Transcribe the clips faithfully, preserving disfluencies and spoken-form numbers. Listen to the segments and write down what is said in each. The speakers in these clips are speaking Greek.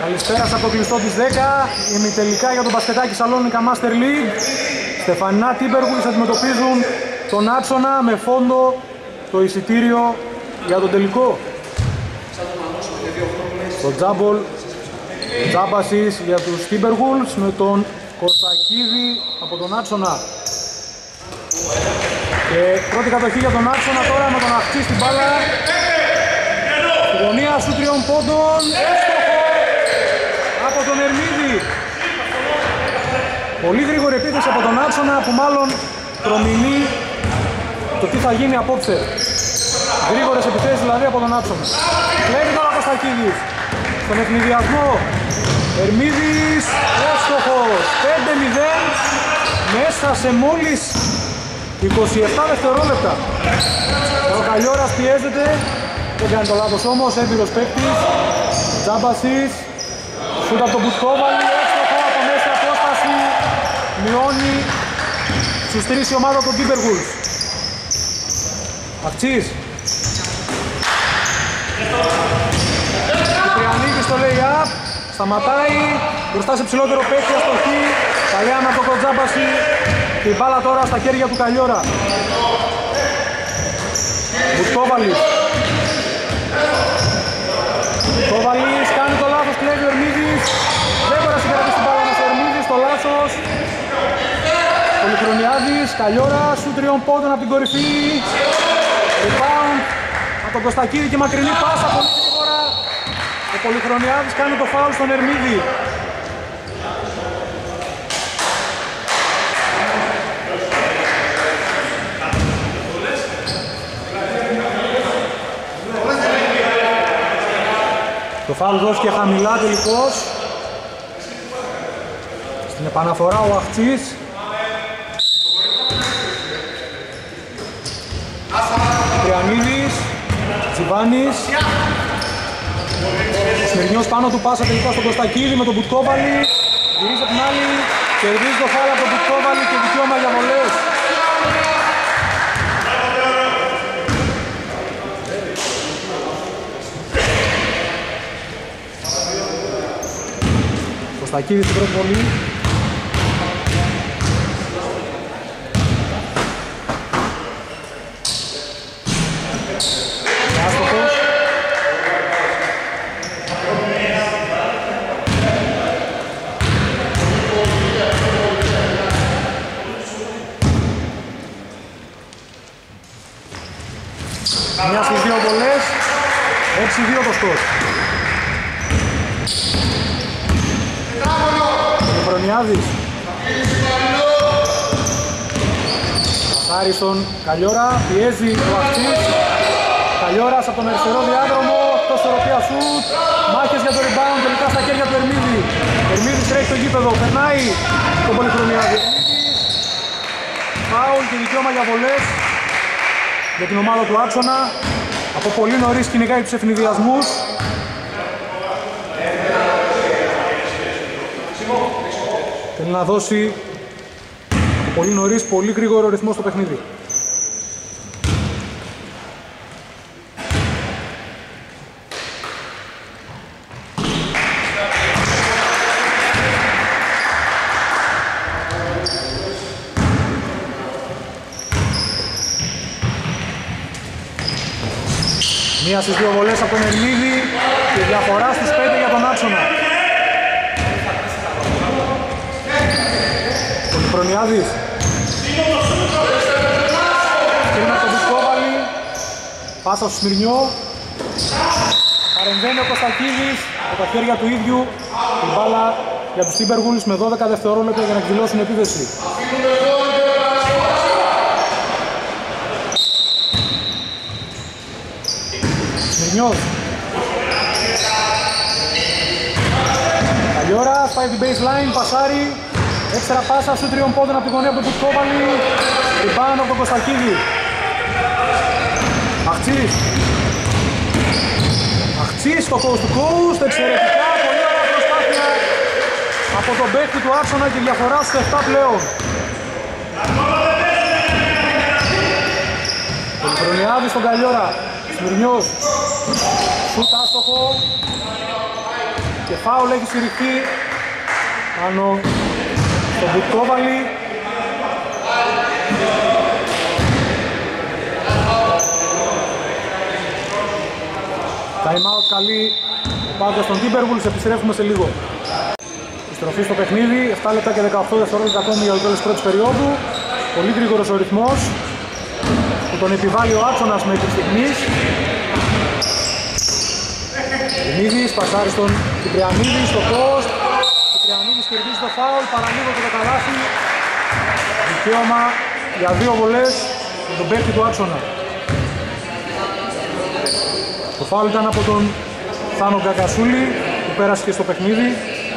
Καλησπέρα από το κλειστό της δέκα, ημιτελικά για τον μπασκετάκι Σαλόνικα Master League. Στεφανά Τίμπεργουλς αντιμετωπίζουν τον Άξονα με φόντο το εισιτήριο για τον τελικό. Το τζάμπολ, τζάμπασης για τους Τίμπεργουλς με τον Κωστακίδη από τον Άξονα. Και πρώτη κατοχή για τον Άξονα τώρα με τον Αχτσί στην μπάλα. Στη γωνία σου τριών πόντων, έστοχο από τον Ερμίδη. Πολύ γρήγορη επίθεση από τον Άξονα που μάλλον προμηνεί το τι θα γίνει απόψε. Γρήγορες επιθέσεις δηλαδή από τον Άξονα. Κλέβει τώρα ο Κωστακίδης. Στον ευνηδιασμό Ερμίδης, έστοχος, πέντε μηδέν μέσα σε μόλις είκοσι επτά δευτερόλεπτα. Ο Καλιόρας πιέζεται, δεν κάνει το λάθος όμως, έμπειρος παίκτης. Τζάμπασης, σούτ από τον Μπουσκόβαλη, έστοχο από μέσα απόσταση, μειώνει στους τρεις η ομάδα των Τίμπεργουλς. Αχτσής. Κυπριανίδης στο lay-up, σταματάει, μπροστά σε ψηλότερο παίκτη, αστοχή, καλή άμυνα από τον Τζάμπαση. Την μπάλα τώρα στα χέρια του Καλιόρα. Μπουσκόβαλης. Μπουσκόβαλης κάνει το λάθος, κλέβει ο Ερμίδης. Δεν μπορεί να συγκρατήσει την μπάλα μας ο Ερμίδης, το λάθος. Πολυχρονιάδης, Καλιόρα, σου τριών πόντων από την κορυφή. Rebound από τον Κωστακίδη και μακρινή πάσα πολύ γρήγορα. Ο Πολυχρονιάδης κάνει το φάουλ στον Ερμίδη. Το φάουλ δόθηκε χαμηλά τελικώς. Στην επαναφορά ο Αχτσής. Τριανίδης, Τσιβάνης. Ο Σμυρνιός πάνω του πάσα τελικά στον Κωστακίδη με τον Μπουτκόβαλη. Γυρίζει από την άλλη, κερδίζει το φάουλ από τον Μπουτκόβαλη και δικαίωμα για βολές. Κωστακίδη στην πρώτη βολή. Άστοχος. Μια στις δύο βολές, έξι δύο το σκορ. Χρονιάδης. Πασάρι στον Καλιόρα, πιέζει ο Αχτσής. Καλιόρας από τον αριστερό διάδρομο, εκτός ισορροπία σουτ. Μάχες για το rebound, τελικά στα χέρια του Ερμίδη. Ερμίδης τρέχει στο γήπεδο, περνάει τον Πολυχρονιάδη. Φάουλ και δικαίωμα για βολές για την ομάδα του Άξονα. Από πολύ νωρίς κυνηγάει τους ευνηδιασμούς. Θέλει να δώσει πολύ νωρίς, πολύ γρήγορο ρυθμό στο παιχνίδι. Μία στις δύο βολές από τον Ερμίδη και διαφορά στους πέντε για τον Άξονα. Πολυχρονιάδης. Κρίμα τον Μπουσκόβαλη. Πάσα στο Σμυρνιό. Παρεμβαίνει ο Κωστακίδης από τα χέρια του ίδιου. Την μπάλα για τους Τίμπεργουλς με δώδεκα δευτερόλεπτα για να εκδηλώσουν επίθεση. Σμυρνιός. Καλιόρα, πάει την baseline, πασάρι. Έξτρα πάσα σου τριών πόντων από τη γωνία από τον Μπουσκόβαλη. Rebound από τον Κωστακίδη. Αχτσής. Αχτσής στο coast to coast, εξαιρετικά, πολύ ωραία προσπάθεια από τον παίκτη του Άξονα και διαφορά στους επτά πλέον. Πολυχρονιάδης στον Καλιόρα. Σμυρνιός. Σούτ άστοχο. και φάουλ έχει συρρυχτεί πάνω στον Μπουτκόβαλη. Time out καλή ο πάγκος των Timberwolves, επιστρέφουμε σε λίγο. Στροφή στο παιχνίδι, επτά λεπτά και δεκαοκτώ δευτερόλεπτα ακόμη για το τέλος πρώτης περίοδου. Πολύ γρήγορος ο ρυθμός που τον επιβάλλει ο Άξονας μέχρι στιγμής. Δημίδης, πασάρει στον Κυπριανίδη στο post. Κυπριανίδης κερδίζει το φάουλ, παραλίγο και το καλάθι. Δικαίωμα για δύο βολές με τον παίκτη του Άξονα. Το φάουλ ήταν από τον Θάνο Γκακασούλη που πέρασε και στο παιχνίδι.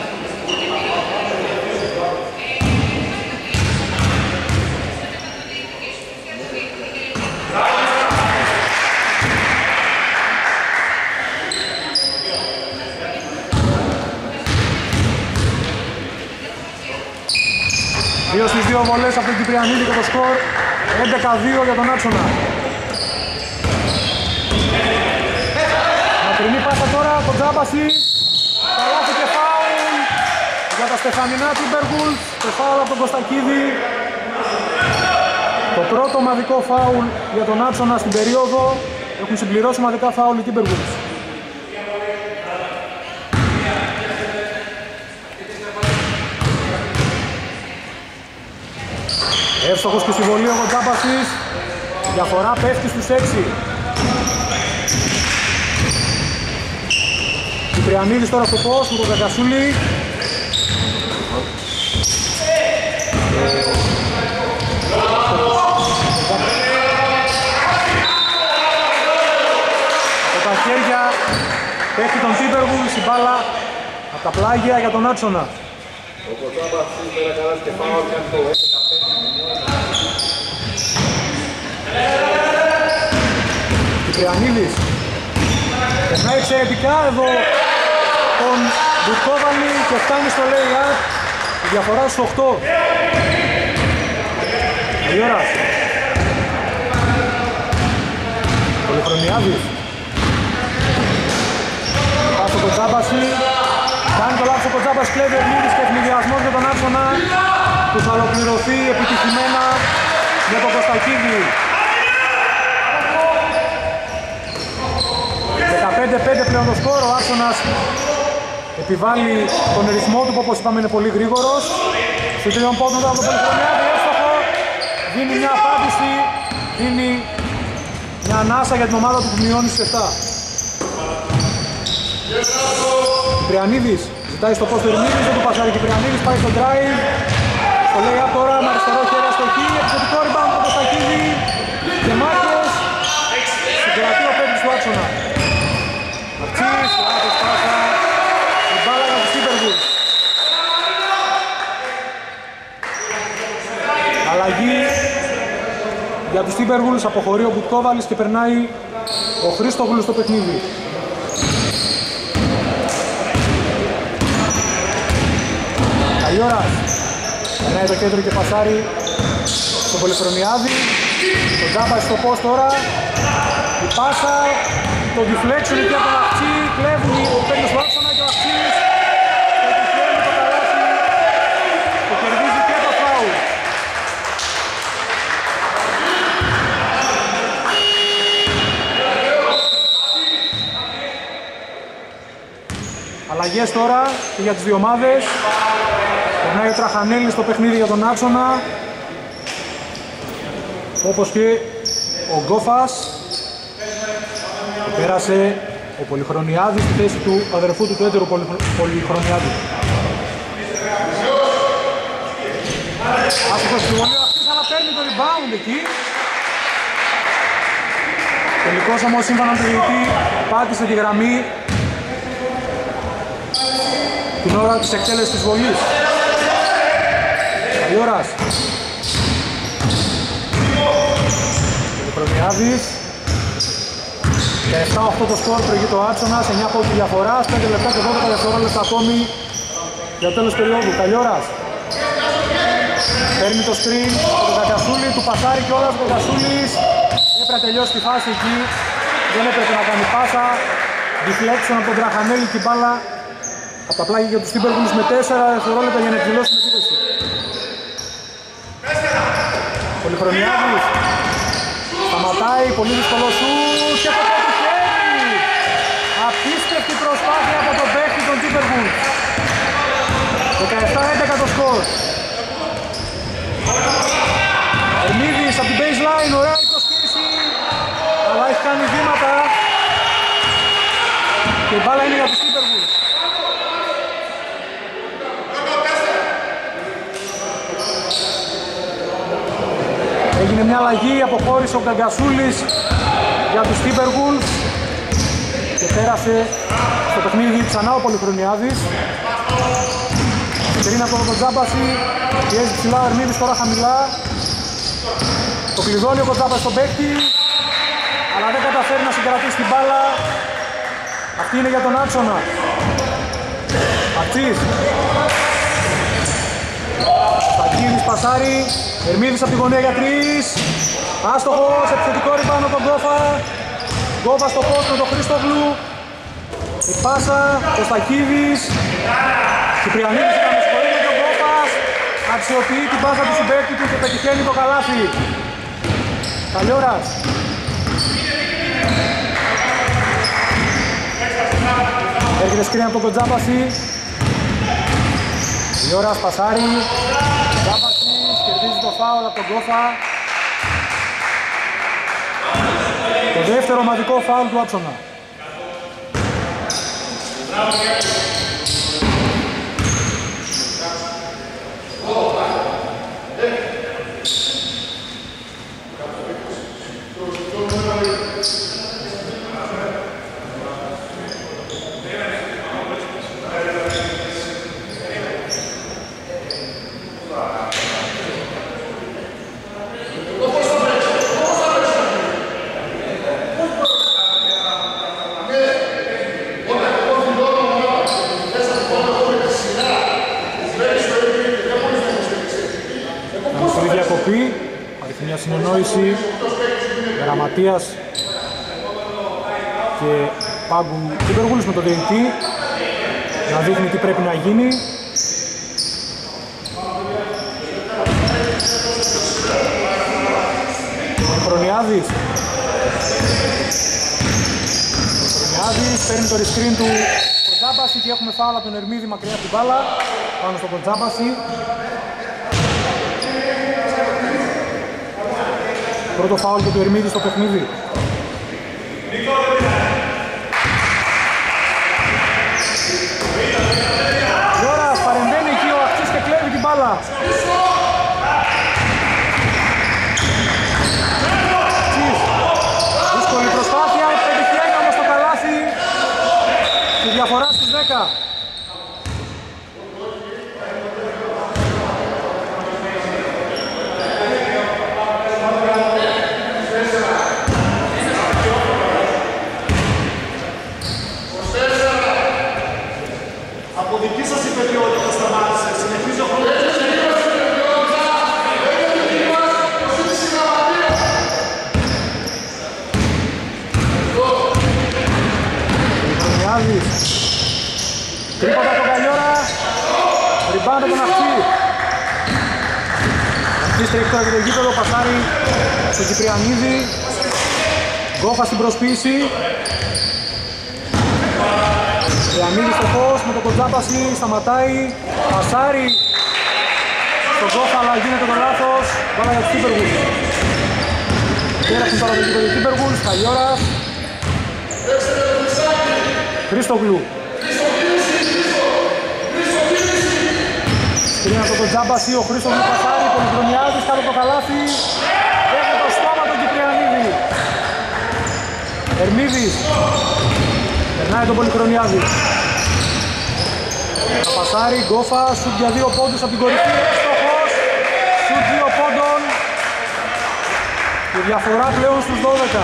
Δύο στις δύο βολές από τον Κυπριανίδη και το σκορ έντεκα δύο για τον Άξονα. Μακρινή πάσα τώρα από Τζάμπαση. Καλάθι και φάουλ για τα στεφανινά Timberwolves. Το φάουλ από τον Κωστακίδη. Το πρώτο ομαδικό φάουλ για τον Άξονα στην περίοδο. Έχουν συμπληρώσει ομαδικά φάουλ οι Timberwolves. Εύστοχος και συμβολή ο Τζάμπασης. Διαφορά πέφτει στους έξι. Κυπριανίδης τώρα στο post με τον Γκακασούλη. Από τα χέρια πέφτει τον Timberwolves η μπάλα από τα πλάγια για τον Άξονα. Κυπριανίδης περνάει εξαιρετικά εδώ τον Μπουτκόβαλη και φτάνει στο lay-up, η διαφορά στους οκτώ. Αγιώρας Πολυχρονιάδης, πάω στο Κοτσάμπαση, κάνει το λάθος ο Κοτσάμπας, κλέβει ο Ερμίδης και ευνηδιασμός για τον Άξονα που θα ολοκληρωθεί επιτυχημένα με τον Κωστακίδη. δεκαπέντε πέντε πλέον το σκορ, ο Άξονας επιβάλλει τον ρυθμό του που όπως είπαμε είναι πολύ γρήγορος. Στην τριών πόντων από τον Πολυχρονιάδη, εύστοχο, δίνει μια απάντηση, δίνει μια ανάσα για την ομάδα του που μειώνει στις επτά. Κυπριανίδης ζητάει στο post του Ερμίδης, δεν του πασάρει Κυπριανίδης, πάει στο drive. Στο lay-up τώρα με αριστερό χέρι στο χ, επιθετικό rebound από το Στακίδη και μάχες. Συγκρατεί ο παίκτης του Άξονα. Αξής, λάθος πάσα, η μπάλα για τους Timberwolves. Αλλαγή για τους Timberwolves, αποχωρεί ο Μπουτκόβαλης και περνάει ο Χρήστογλου στο παιχνίδι. Καλλιόρας περνάει το κέντρο και πασάρει στον Πολυχρονιάδη. Το Τζάμπα στο post τώρα, η πάσα, το deflection εκεί από τον Αξί, κλέβουν ο παίκτης του Άξονα και ο Αξίς το επιφέρει το καλάθι και κερδίζει και το φάουλ. Αλλαγές τώρα και για τις δύο ομάδες. Περνάει ο Τραχανέλης στο παιχνίδι για τον Άξονα, όπως και ο Γκόφας. Πέρασε ο Πολυχρονιάδης στη θέση του αδερφού του, του έτερου Πολυχρονιάδη. Άσχετος συμβολίο αυτής, αλλά παίρνει το rebound εκεί. Τελικώς όμως σύμφωνα με τον διαιτητή πάτησε τη γραμμή την ώρα της εκτέλεσης της βολής. Καλλιόρας. Πολυχρονιάδης. Και επτά οκτώ το σκορ, προηγεί το Άξονας, εννιά πόντους διαφοράς, πέντε λεπτά και δώδεκα δευτερόλεπτα ακόμη για το τέλος περίοδου. Καλλιόρας παίρνει το screen από τον Κακασούλη, του πασάρει κιόλας ο Κακασούλης. Έπρεπε να τελειώσει τη φάση εκεί, δεν έπρεπε να κάνει πάσα. Deflection από τον Τραχανέλη και η μπάλα Από τα πλάγια για τους Timberwolves με τέσσερα δευτερόλεπτα για να εκδηλώσουν επίθεση. Πολυχρονιάδης. Σταματάει, πολύ δύσκολο σουτ και το πετυχαίνει. Απίστευτη προσπάθεια από τον παίκτη των Timberwolves. δεκαεπτά έντεκα το σκορ. Ερμίδης από την baseline, ωραία η προσποίηση, αλλά έχει κάνει βήματα και η μπάλα είναι για τους Timberwolves. Έγινε μια αλλαγή, αποχώρησε ο Γκαγκασούλης για τους Timberwolves και πέρασε στο παιχνίδι ξανά ο Πολυχρονιάδης. Κρίνα από τον Τζάμπαση, πιέζει ψηλά ο Ερμίδης, τώρα χαμηλά. Το κλειδώνει ο Κοντζάμπας στον παίκτη, αλλά δεν καταφέρει να συγκρατήσει την μπάλα. Αυτή είναι για τον άξονα. Αξής. Σταγγίδης πασάρει, Ερμίδης από τη γωνία για τρεις. Άστοχος, επιθετικό ριμπάνω τον Γκόφα. Γκόφα στο post με τον Χρήστογλου. Η πάσα, ο Σταγγίδης. Κυπριανίδης ήταν με σχολή με τον Γκόφας. Αξιοποιεί την πάσα του συμπαίκτη του και πετυχαίνει το καλάθι. Καλιόρας. Έρχεται σκριν από τον Κοντζάμπαση. Καλιόρας πασάρει. Κοντζάμπασης κερδίζει το φάουλ από τον Γκόφα. Το δεύτερο ομαδικό φάουλ του Άψονα. Μια συνεννόηση Γραμματείας και Πάγκου Timberwolves με τον ντι εν τι να δείχνει τι πρέπει να γίνει. Χρονιάδης Χρονιάδης παίρνει το ρισκριν του Κοντζάμπαση και έχουμε φάουλ από τον Ερμίδη μακριά από την μπάλα πάνω στον Κοντζάμπαση. Πρώτο φάουλ και του Ερμίδη στο παιχνίδι. Γιώρας παρεμβαίνει εκεί ο Αξής και κλέβει την μπάλα. Αξής. Δύσκολη προσπάθεια, πετυχαίνει όμως το καλάθι. Τη διαφορά στους δέκα. Τρίποτα από τον Καλιόρα, ριμπάουντ από τον Αξή. Αξής τρέχει τώρα και το γήπεδο, πασάρει στον Κυπριανίδη. Γκόφα στην προσποίηση. Κυπριανίδη στο φως με τον Κοντζάμπαση, σταματάει, πασάρει στον Γκόφα αλλά γίνεται το λάθος. Βάλα για τους Timberwolves. Πέρασαν τώρα το γήπεδο του Timberwolves, Καλιόρας. Χρήστογλου. Σκρίνα από τον Τζάμπαση, ο Χρήστογλου πασάρει, Πολυχρονιάδης κάτω το καλάθι. Έχει το στόμα τον Κυπριανίδη. Ερμίδης. Περνάει τον Πολυχρονιάδη. Θα πασάρει, Γκόφα, σουτ για δύο πόντους από την κορυφή. Έστοχος. Σουτ δύο πόντων. Και διαφορά πλέον στους δώδεκα.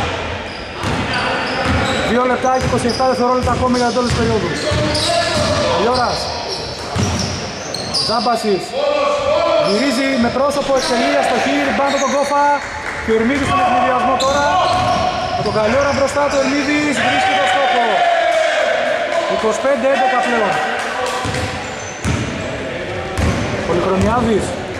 δύο λεπτά και είκοσι επτά δευτερόλεπτα ακόμη για το τέλος της περίοδου. Καλιόρας. Τζάμπασης. Γυρίζει με πρόσωπο εξελίδα στο χείρι, ριμπάουντ τον Γκόφα. Και ο Ερμίδης στον ευνηδιασμό τώρα. Με τον Καλιόρα μπροστά του, Ερμίδης βρίσκει το στόχο. είκοσι πέντε έντεκα πλέον. Πολυχρονιάδης.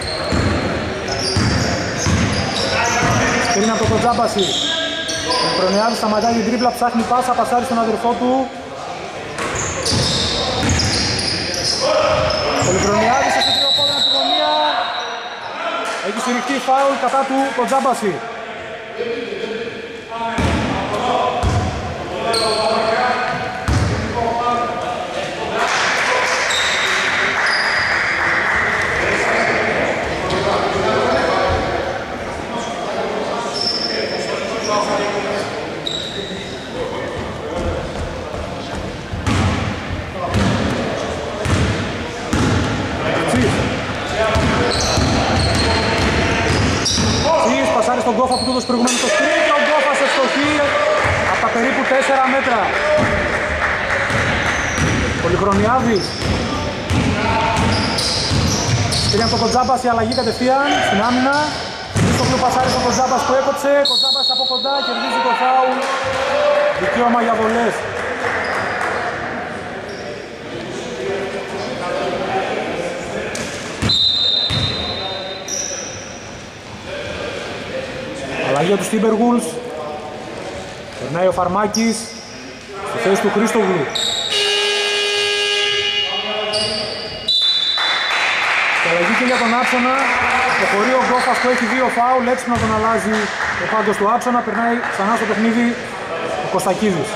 Σκριν από το Κοντζάμπαση. Πολυχρονιάδης σταματάει την τρίπλα, ψάχνει πάσα, πασάρει στον αδερφό του. Πολυχρονιάδης σε τρία πόδια από τη γωνία. Έχει συρρυκτεί φάουλ κατά του Κοντζάμπαση. Πασάρει στον Γκόφα που του έδωσε προηγουμένως στο σκριν και ο Γκόφας ευστοχεί από τα περίπου τέσσερα μέτρα. Πολυχρονιάδης. Σκριν από τον Κοντζάμπας, η αλλαγή κατευθείαν στην άμυνα. Στο οποίο πασάρει στον Κοντζάμπας που έκοψε, Κοντζάμπας από κοντά, κερδίζει το φάουλ. Δικαίωμα για βολές. Αλλαγή του Timberwolves. Περνάει ο Φαρμάκης στη θέση του Χρήστογλου. Και αλλαγή και για τον Άψονα. Προχωρεί ο Γκόφας που έχει δύο φάουλ, έξυπνα τον αλλάζει ο πάγκος του Άψονα. Περνάει ξανά στο παιχνίδι ο Κωστακίδης.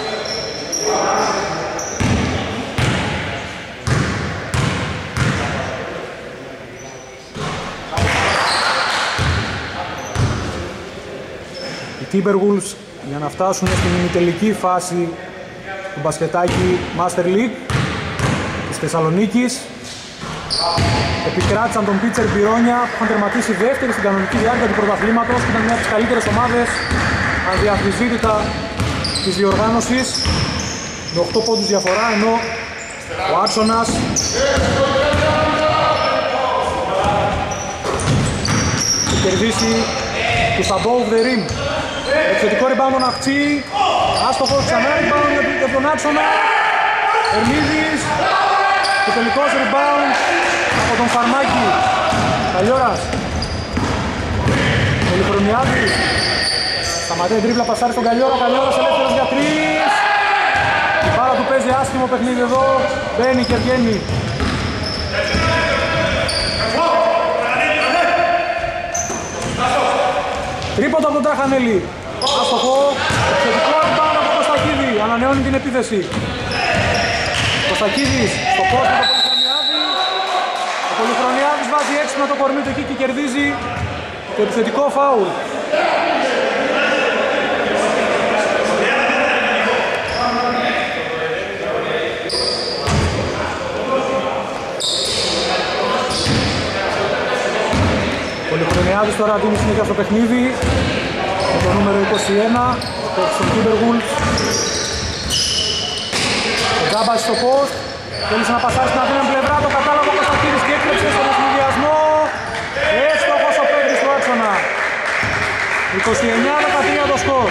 Timberwolves για να φτάσουν στην ημιτελική φάση του μπασκετάκι Master League της Θεσσαλονίκης. Επικράτησαν τον Πίτσερ Μπιρόνια που είχαν τερματίσει δεύτερη στην κανονική διάρκεια του πρωταθλήματος και ήταν μια από τις καλύτερες ομάδες αδιαμφισβήτητα της διοργάνωσης με οκτώ πόντους διαφορά, ενώ ο Άτσονας έχει κερδίσει τους above the rim. Εξαιρετικό rebound τον Αχτσί, άστοχος ξανά rebound για τον Άτσονα. Ερμίδης, το τελικός rebound από τον Φαρμάκη. Καλιόρας. Πολυχρονιάδης. Σταματάει τρίπλα, πασάρει στον Καλιόρα, Καλιόρας ελεύθερος για τρεις. Η μπάλα του παίζει άσχημο παιχνίδι εδώ, μπαίνει και βγαίνει. Τρίποντα από τον Τραχανέλη. Άστοχο. Εξαιρετικό rebound από τον Κωστακίδη. Ανανεώνει την επίθεση. Κωστακίδης στο πόστο του Πολυχρονιάδη. Ο Πολυχρονιάδης βάζει έξυπνα το κορμί του εκεί και κερδίζει το επιθετικό φάουλ. Ο Πολυχρονιάδης τώρα δίνει συνέχεια στο παιχνίδι με το νούμερο είκοσι ένα, το των Timberwolves. Ο Τζάμπας στο post, θέλησε να πασάρει στην αδύναμη πλευρά, το κατάλαβε ο Κωνσταντίνης και έκλεψε στον ευνηδιασμό. Έστοχος ο παίκτης του Άτσονα. είκοσι εννιά δεκατρία το σκορ.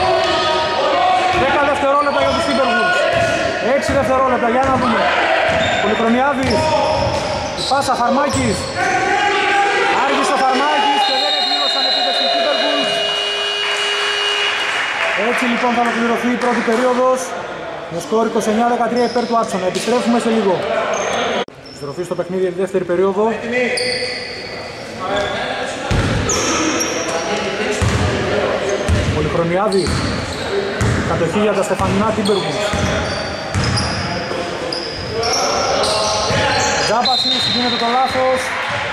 δέκα δευτερόλεπτα για τους Timberwolves. έξι δευτερόλεπτα, για να δούμε. Πολυχρονιάδης, η πάσα Φαρμάκης. Άργησε ο Φαρμάκης και δεν εκπλήρωσαν επίθεση του Timberwolves. Έτσι λοιπόν θα ολοκληρωθεί η πρώτη περίοδος με σκορ είκοσι εννιά δεκατρία υπέρ του Άτσονα. Επιστρέφουμε σε λίγο. Στροφή στο παιχνίδι για τη δεύτερη περίοδο. Πολυχρονιάδη. Κατοχή για τα Στεφανινά Timberwolves. Τζάμπασης, γίνεται το λάθος.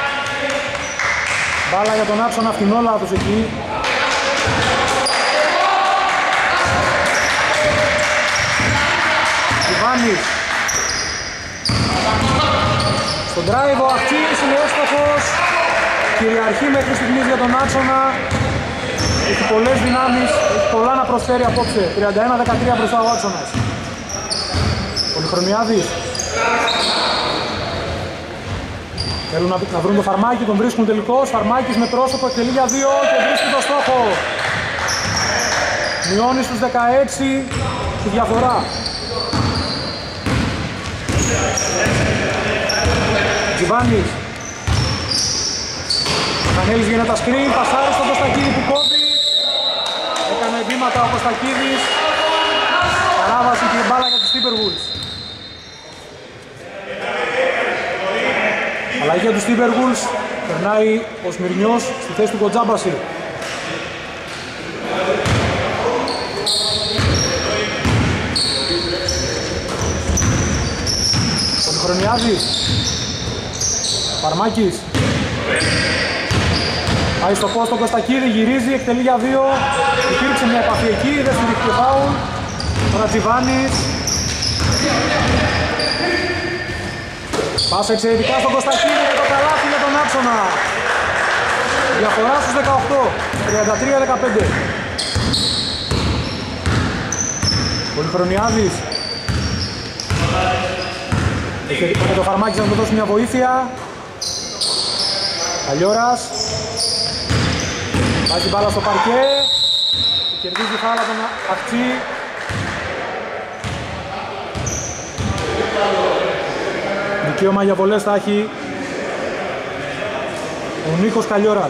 Μπάλα για τον Άτσονα, αυτινόλαδος εκεί. Ιβάνης. Στον drive ο Αχτσής είναι έστοχος. Κυριαρχεί μέχρι στιγμής για τον Άτσονα. Έχει πολλές δυνάμεις, έχει πολλά να προσφέρει απόψε. τριάντα ένα δεκατρία μπροστά ο Άτσονας. Πολυχρονιάδης. Θέλουν να, να βρουν το Φαρμάκι, τον βρίσκουν τελικώς. Φαρμάκης με πρόσωπο, εκτελεί για δύο και βρίσκει το στόχο. Μειώνει στους δεκαέξι τη διαφορά. Τζιβάνης. Κανέλης γίνεται τα screen, πασάρει στον Κωστακίδη που κόβει. Έκανε βήματα ο Κωστακίδης. Παράβαση και μπάλα για τους Timberwolves. Αλλαγή για τους Timberwolves. Περνάει ο Σμυρνιός στη θέση του Κοτζάμπαση. Πολυχρονιάδης. Παρμάκης. Πάει στο post τον Κωστακίδη, γυρίζει, εκτελεί για δύο. Υπήρξε μια επαφή εκεί, δεν στηρίχθηκε φάουλ. Τώρα Τζιβάνης. Πάσα εξαιρετικά στον Κωστακίδη και το καλάθι για τον Άξονα. Διαφορά στους δεκαοκτώ, τριάντα τρία δεκαπέντε. Πολυχρονιάδης. Έχει το Φαρμάκης να του δώσει μια βοήθεια. Καλιόρας. Βάζει μπάλα στο παρκέ. Κερδίζει φάουλα τον Αχτσί. Δικαίωμα για βολές θα έχει ο Νίκος Καλιόρας.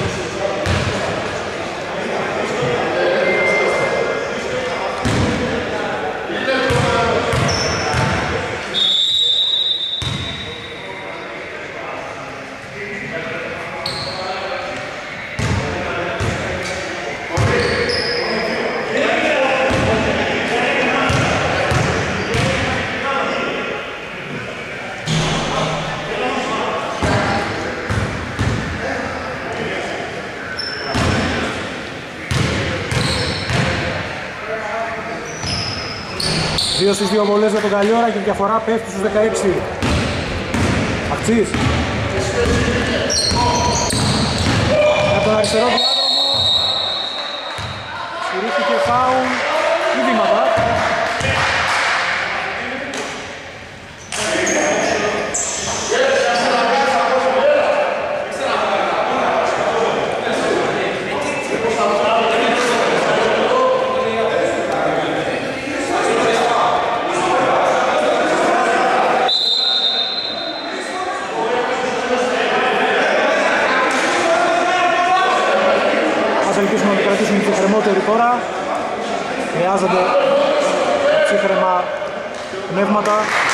Δύο στις δύο βολές για τον Καλιόρα και η διαφορά πέφτει στους δεκαέξι. Αχτσής. Για τον αριστερό διάδρομο. Στηρίχθηκε φάουλ ή βήματα. Τώρα χρειάζονται ψύχρεμα πνεύματα.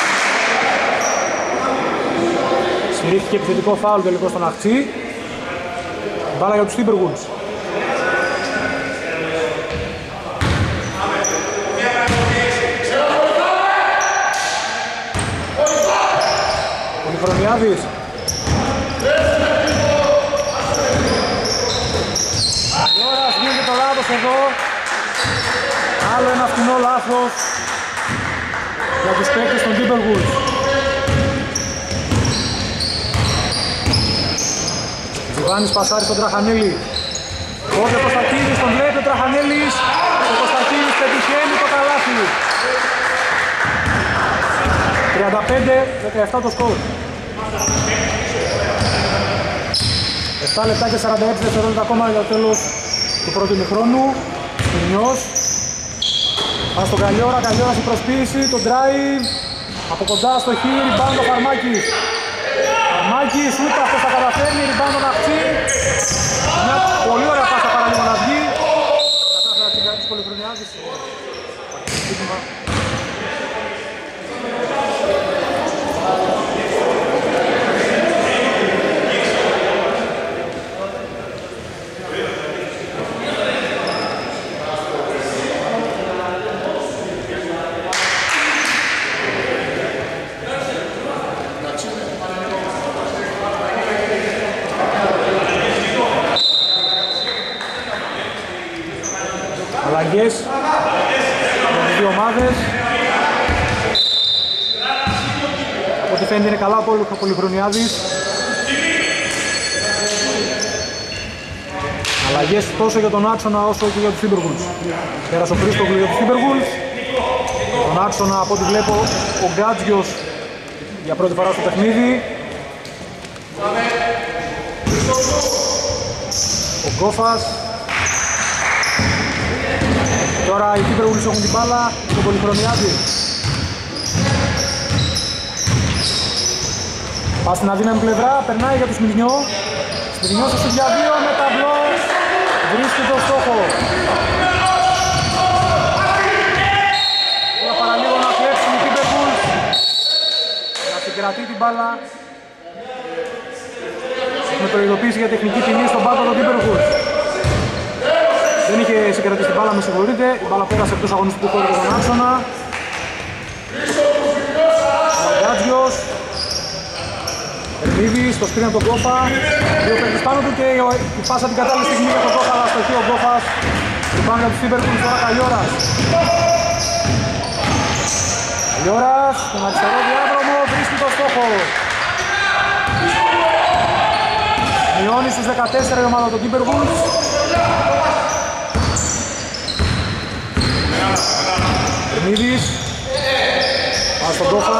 Σφυρίχθηκε επιθετικό φάουλ τελικό στον Αχτσί. Μπάλα για τους Timberwolves. Πολυχρονιάδης. Εδώ άλλο ένα φθηνό λάθος για τους παίκτες των Timberwolves. Τζιβάνης πασάρει στον Τραχανέλη. Κόβει ο Κωστακίδης, τον βλέπει ο Τραχανέλης. Ο Κωστακίδης πετυχαίνει το καλάθι. τριάντα πέντε δεκαεπτά το σκορ. επτά λεπτά και σαράντα έξι δευτερόλεπτα ακόμα για το τέλος του πρώτου ημιχρόνου. Σμυρνιός. Πας στον Καλιόρα, Καλιόρας η προσποίηση, το drive. Από κοντά στο χείρι, rebound ο Φαρμάκης. Φαρμάκης, ούτε αυτός θα καταφέρνει, rebound τον Αχτσί. Μια πολύ ωραία πάσα παραλίγο να βγει. Κατάφερα την κάτι της Πολυχρονιάδης. Αλλαγές από τις δύο ομάδες. Από ό,τι φαίνεται είναι καλά ο Πολυχρονιάδης. Αλλαγές τόσο για τον Άξονα όσο και για τους Timberwolves. Πέρασε ο Χρήστογλου για τους Timberwolves. Τον Άξονα από ό,τι βλέπω ο Γκάτζιος για πρώτη φορά στο παιχνίδι. Ο Γκόφας. Τώρα οι Timberwolves έχουν την μπάλα στον Πολυχρονιάδη. Πας στην αδύναμη πλευρά, περνάει για τους Σμυρνιό. Σμυρνιός στο για δύο με ταμπλό. Βρίσκει το στόχο. Για παραλίγο να κλέψουν οι Timberwolves. Να συγκρατεί την μπάλα. Με προειδοποίηση για τεχνική ποινή στον πάγκο των Timberwolves. Δεν είχε συγκρατήσει την μπάλα, με συγχωρείτε. Η μπάλα πέρασε εκτός αγωνιστικού χώρου για τον άξονα. Γκάτζιος. Ερμίδης, το σκριν από τον Κόφα. Δύο παίκτες πάνω του και η πάσα την κατάλληλη στιγμή για τον Κόφα, αλλά στοχεί ο Κόφας. Λυπάμαι για τους Timberwolves, τώρα Καλιόρας. Καλιόρας, στον αριστερό διάδρομο, βρίσκει το στόχο. Μειώνει στους δεκατέσσερα η ομάδα των Timberwolves. Ερμίδης. Πάει στον Κόφα.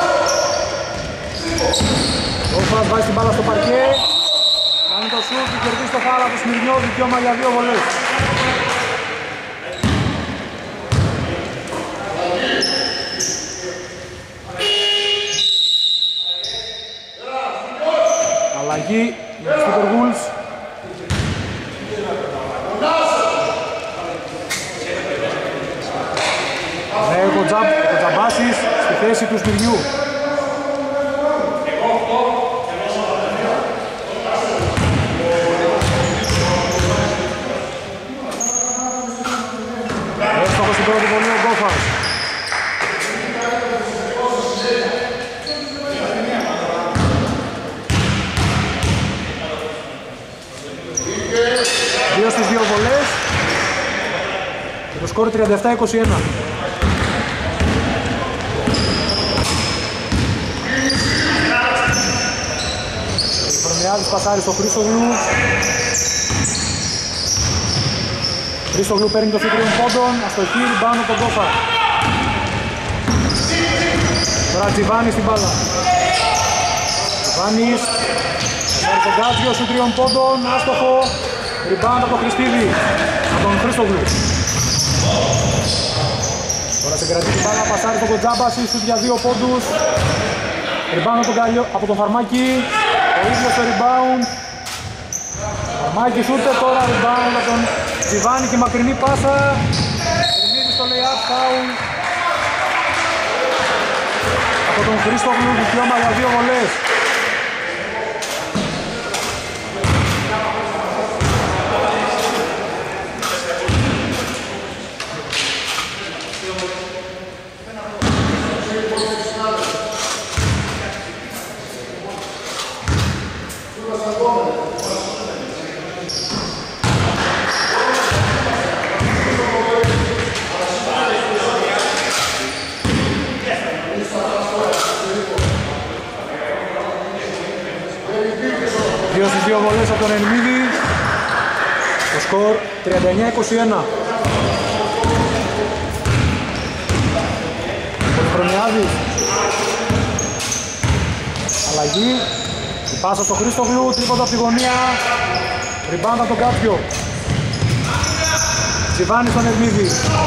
Κόφας βάζει την μπάλα στο παρκέ. Κάνει το σουτ και κερδίζει το φάουλ από το Σμυρνιό, δικαίωμα για δύο βολές. Αλλαγή για τους Timberwolves. Ναι, ο Κοτζαμπάσης στη θέση του Σμυρνιού. Έστοχος στην πρώτη βολή ο Γκόφας. Δύο στις δύο βολές και το σκόρ τριάντα επτά είκοσι ένα. Προμιάδης πασάρει στο Χρήστογλου. Χρήστογλου παίρνει το φύτρο των πόντων, αστοχή, ριμπάνω τον Κόφα. Τώρα Τζιβάνης στην μπάλα. Τζιβάνης, παίρνει τον Γκάτζιο, σου τριών πόντων, άστοχο, ριμπάνω από τον Χριστίδη, από τον Χρήστογλου. Τώρα συγκρατεί την μπάλα, πασάρει τον Κοτζάμπαση, σου για δύο πόντους. Ριμπάνω από τον Φαρμάκη, ο ίδιος το rebound. Φαρμάκης ούτε τώρα rebound από τον Τζιβάνη και μακρινή πάσα. Ερμίδης στο lay-up, foul. Από τον Χρήστογλου, δικαίωμα για δύο βολές. Δύο στις δύο βολές από τον Ερμίδη. Το σκορ τριάντα εννιά είκοσι ένα. Πολυχρονιάδης. Αλλαγή. Η πάσα στο Χρήστογλου, τρίποντα από τη γωνία. Ριμπάντα από τον Κάποιο. Τζιβάνης στον Ερμίδη.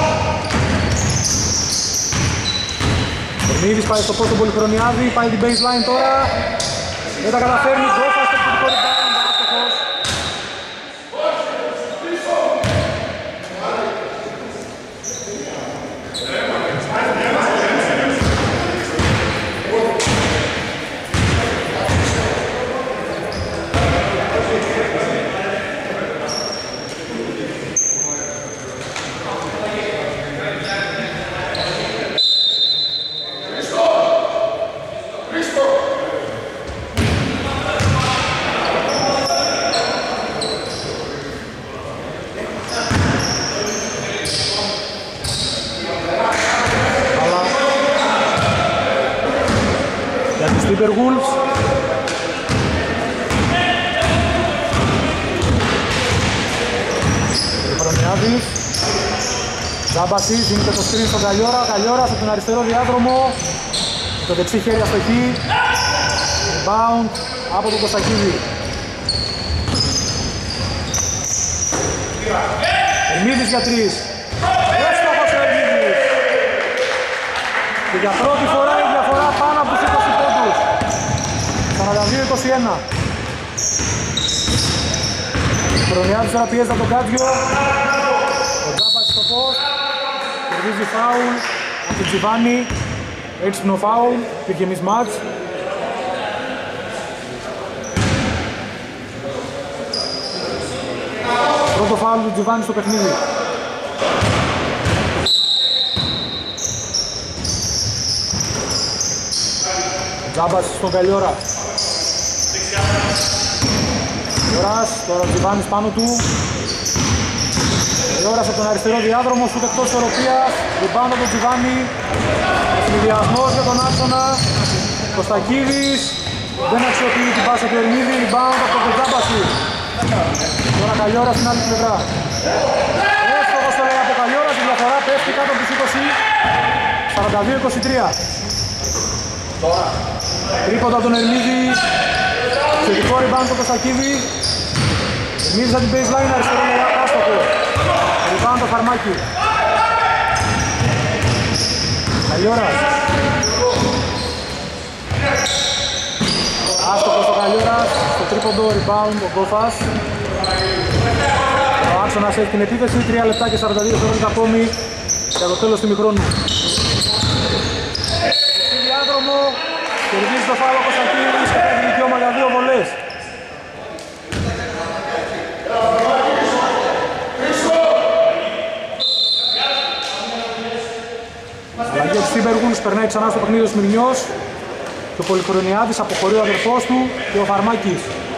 Ερμίδης πάει στο πόστο Πολυχρονιάδη, πάει την baseline τώρα. Δεν τα καταφέρνει, Γκόφας στο επιθετικό rebound, άστοχος. Timberwolves. Προμιάδης. Ζάμπασης, δίνεται το screen στον Καλιόρα. Καλιόρας από τον αριστερό διάδρομο. Με το δεξί χέρι αστοχή. Rebound από τον Κωστακίδη. Ερμίδης για τρεις. Έστοχος ο Ερμίδης. Και για πρώτη φορά η διαφορά πάνω από τους είκοσι πόντους. ένα. Ο Χρονιάδης τώρα πιέζει από τον Κάτζιο. Ο Τζάμπας στο φως. Κερδίζει φάουλ από τον Τζιβάνι. Έξυπνο φάουλ, πήγε μισμάτς. Πρώτο φάουλ του Τζιβάνι στο παιχνίδι. Τζάμπας στον Καλιόρα. Καλιόρας, τώρα ο Τζιβάνις πάνω του. Καλιόρας από τον αριστερό διάδρομο, σούτ εκτός ισορροπίας. Ριμπάουντ από τον Τζιβάνι. Συνδυασμός για τον Άξονα. Κωστακίδης. Δεν αξιοποιεί την πάσα του Ερμίδη. Ριμπάουντ από τον Τζάμπαση. Τώρα Καλιόρας στην άλλη πλευρά. Εύστοχος το λέει από Καλιόρας. Η διαφορά πέφτει κάτω από τους είκοσι. σαράντα δύο είκοσι τρία. Τρίποντα από τον Ερμίδη. Θετικό ριμπάουντ από τον Κωστακίδη. Ερμίδης από την baseline. Αριστερό λέει άστοχο. Ριμπάουντ το Φαρμάκι. Καλιόρας. Άστοχος ο Καλιόρας. Στο τρίποντο rebound ο Γκόφας. Ο Άξονας έχει την επίθεση. τρία λεπτά και σαράντα δύο δευτερόλεπτα ακόμη για το τέλος του ημιχρόνου. Στη διάδρομο κερδίζει το φάουλο ο Κωνσταντίνης και έχει δικαίωμα για δύο βολές. Αλλαγή του Τίμπεργουλς, περνάει ξανά στο παιχνίδι ο Σμυρνιός και ο Πολυχρονιάδης αποχωρεί ο αδερφός του και ο Φαρμάκης.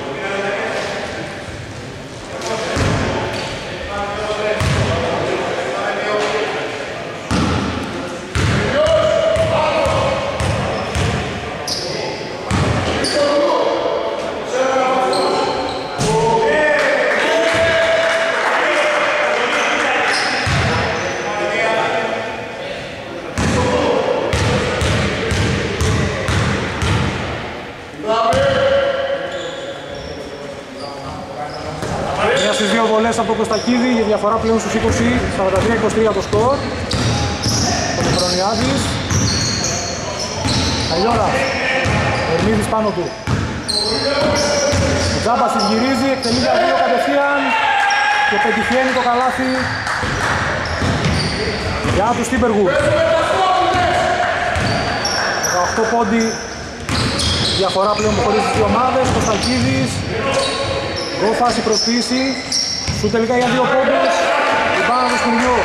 Από τον Κωστακίδη, η διαφορά πλέον στους είκοσι, σαράντα τρία είκοσι τρία το σκορ. Ο Χρονιάδης. Καλιόρα. Ερμίδης πάνω του. Ο Τζάμπας γυρίζει, εκτελεί για δύο κατευθείαν και πετυχαίνει το καλάθι για τους Τίμπεργουλς. δεκαοκτώ πόντι διαφορά πλέον που χωρίζει τις δύο ομάδες. Κωστακίδης. Γκόφας η προσποίηση. Σου τελικά για δύο πόντους, την πάνω του Σκουριού.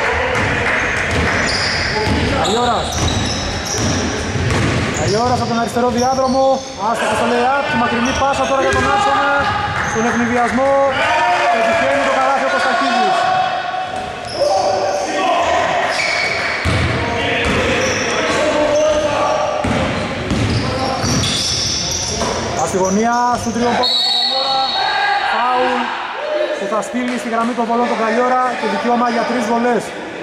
Καλιόρας. Καλιόρας από τον αριστερό διάδρομο, άστοχος στο lay-up, τη μακρινή πάσα τώρα για τον Άξονα, στον ευνηδιασμό, πετυχαίνει το καλάθι ο Κωστακίδης. Στη γωνία, σου τριών πόντων από τον Καλιόρα, φάουλ που θα στείλει στη γραμμή των βολών τον Καλιόρα και δικαίωμα για τρεις βολές.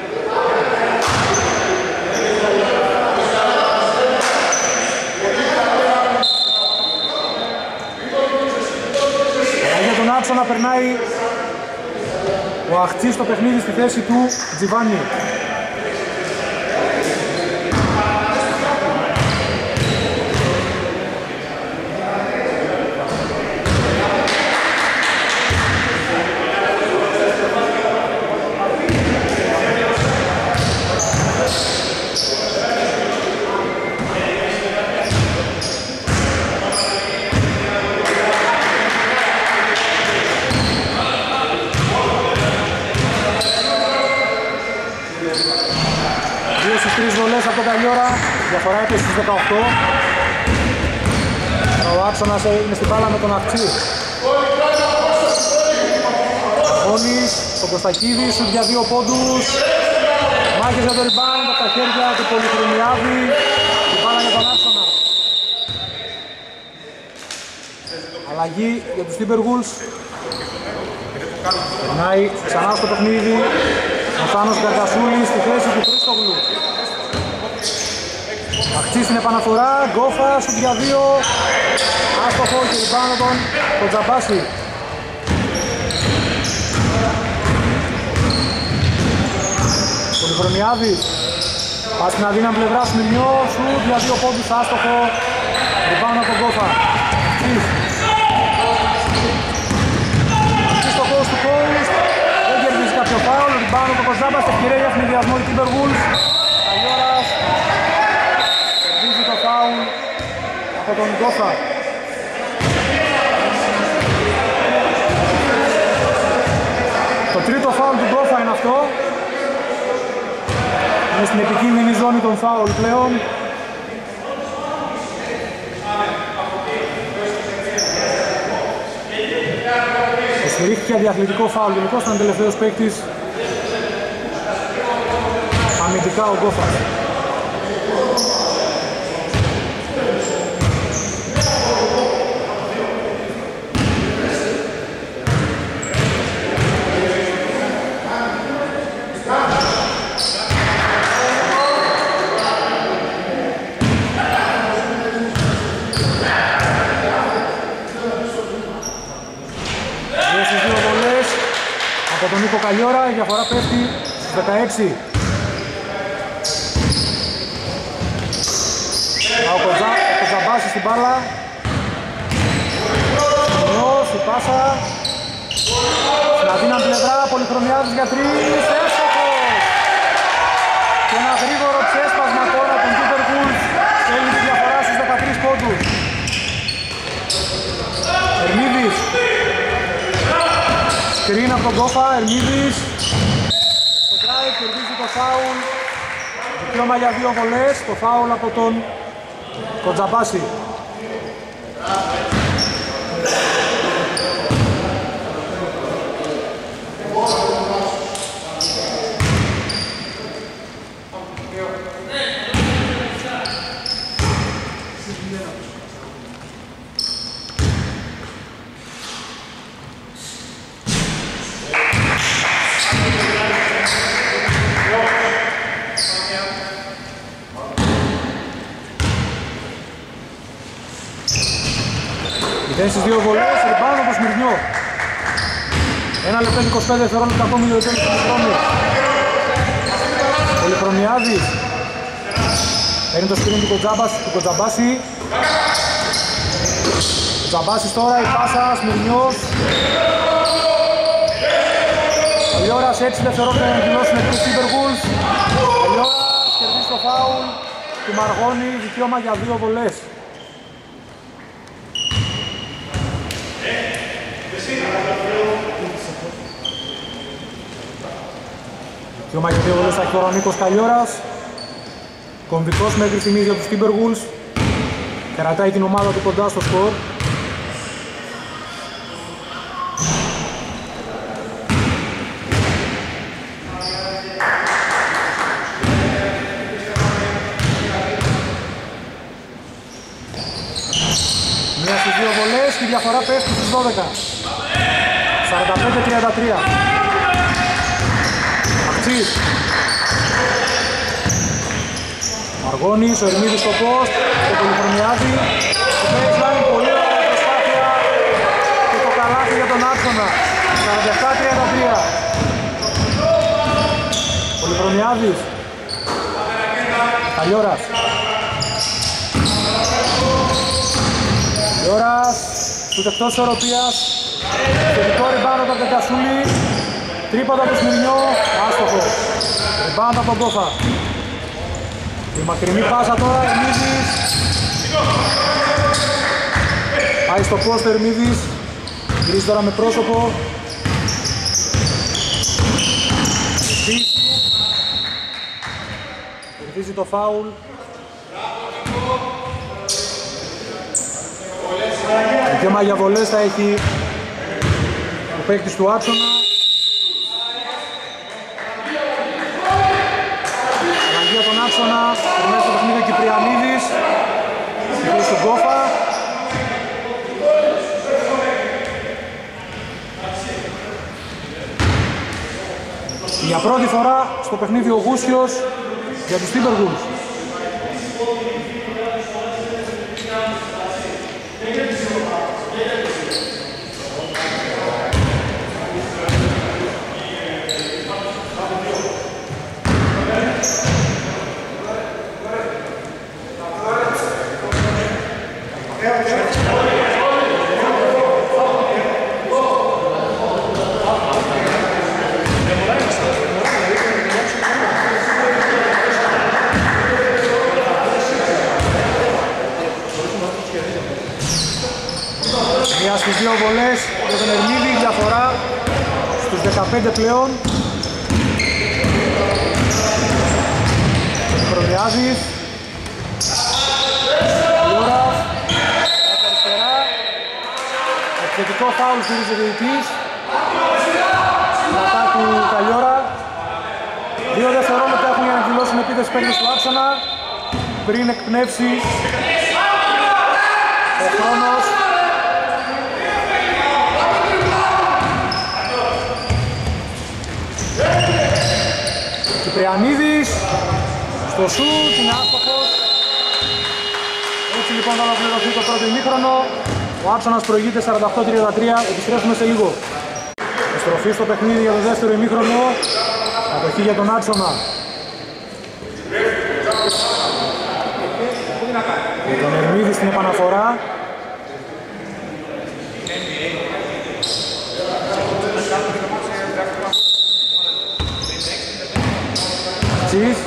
Για τον Άξονα περνάει ο Αχτσής στο παιχνίδι στη θέση του Τζιβάνι. Από τον Καλιόρα, διαφορά έπαιξε στους δεκαοκτώ. Ο Άξονας είναι στην μπάλα με τον Αυξή. Αγώνης, τον Κωστακίδη, σουτ για δύο πόντους. Μάχες για το rebound από τα χέρια του Πολυχρονιάδη. Την μπάλα για τον Άξονα. Αλλαγή για τους Τίμπεργουλς. Περνάει ξανά στο παιχνίδι ο Θάνος Γκαρδασούλης στη θέση του Χρήστογλου. Αχτσής στην επαναφορά, Γκόφα, σουτ για δύο, άστοχο και λιμπάνω τον, τον Τζαμπάση. Πολυχρονιάδης, πας στην αδύναμη πλευρά Σμυρνιό, σουτ για δύο πόντους, άστοχο, λιμπάνω τον Γκόφα. Αχτσής, του coast. Δεν κερδίζει κάποιο φάουλ. Ριμπάουντ από τον Κοζάμπα. Στην ευκαιρία για ευνηδιασμό η Timberwolves. Καλλιόρας κερδίζει το φάουλ από τον Γκόφα. Το τρίτο φάουλ του Γκόφα είναι αυτό. Είναι στην επικίνδυνη ζώνη των φάουλ πλέον. Σφυρίχθηκε αδιαθλητικό φάουλ, γενικώς ήταν τελευταίος παίκτης. Αμυντικά ο Γκόφας. Από τον Νίκο Καλλιόρα, η διαφορά πέφτει στους δεκαέξι. Ο Κοτζαμπάσης στην μπάλα. Νιός, η πάσα. Στην αδύναμη πλευρά, Πολυχρονιάδης για τρεις. Εύστοχος! Και ένα γρήγορο ξέσπασμα τώρα των Timberwolves. Στέλνει τη διαφορά στους δεκατρείς πόντους. Ερμίδης. Σκριν από τον Γκόφα, Ερμίδης. Το drive κερδίζει το φάουλ. Δικαίωμα για δύο βολές, το φάουλ από τον Κοτζαμπάση. Στις δύο βολές, ριμπάουντ από Σμυρνιό. Ένα λεπτό και είκοσι πέντε δευτερόλεπτα ακόμη για το τέλος του χρόνου. Πολυχρονιάδης. Παίρνει το σκριν του Κοτζαμπάση. Κοτζαμπάσης τώρα, η πάσα, Σμυρνιός. Καλλιόρας, έξι δευτερόλεπτα να δηλώσουν εκτός Timberwolves. Καλλιόρας κερδίζει το φάουλ του Μαργώνη, δικαίωμα για δύο βολές. Και ο Μαγιωτήβολος θα έχει τώρα ο Νίκος Καλλιόρας. Κομβικός μέχρι στιγμής για τους Timberwolves. Κρατάει την ομάδα του κοντά στο σκορ. Μία στις δύο βολές και η διαφορά πέφτει στις δώδεκα. σαράντα πέντε τριάντα τρία. Μαργώνης, ο Ερμίδης στο post, το Πολυχρονιάδη. Το baseline, πολύ ωραία προσπάθεια και το καλάθι για τον άξονα. σαράντα επτά τριάντα τρία. Πολυχρονιάδης. Καλλιόρας. Καλλιόρας, σουτ εκτός ισορροπίας. Θετικό ριμπάουντ από τον Κασούλη. Τρίποντα από Σμυρνιό, άστοχο. Ριμπάουντ από τον Γκόφα. Η μακρινή πάσα τώρα, Ερμίδης. Πάει στο post Ερμίδης. Γυρίζει τώρα με πρόσωπο. Κερδίζει το φάουλ. Δικαίωμα για βολές θα έχει ο παίκτης του άξονα. Αναγία τον άξονα, περνάει στο παιχνίδι ο Κυπριανίδης. Στην του Γκόφα. Για πρώτη φορά στο παιχνίδι ο Γούσιος για τους Timberwolves. Μία στις δύο βολές για τον Ερμίδη, διαφορά στους δεκαπέντε πλέον. Προμιάδης. Καλιόρας. Αριστερά. Επιθετικό φάουλ στηρίζει ο διαιτητής. Κατά του Καλιόρα. Δύο δευτερόλεπτα έχουν για να εκδηλώσουν επίθεση παίκτες του άξονα. Πριν εκπνεύσει ο χρόνος. Κυπριανίδης στο σουτ, είναι άστοχος. Έτσι λοιπόν θα ολοκληρωθεί το πρώτο ημίχρονο. Ο άξονας προηγείται σαράντα οκτώ τριάντα τρία, επιστρέφουμε σε λίγο. Επιστροφή στο παιχνίδι για το δεύτερο ημίχρονο. Κατοχή για τον άξονα. Για τον Ερμίδη στην επαναφορά. Τσις.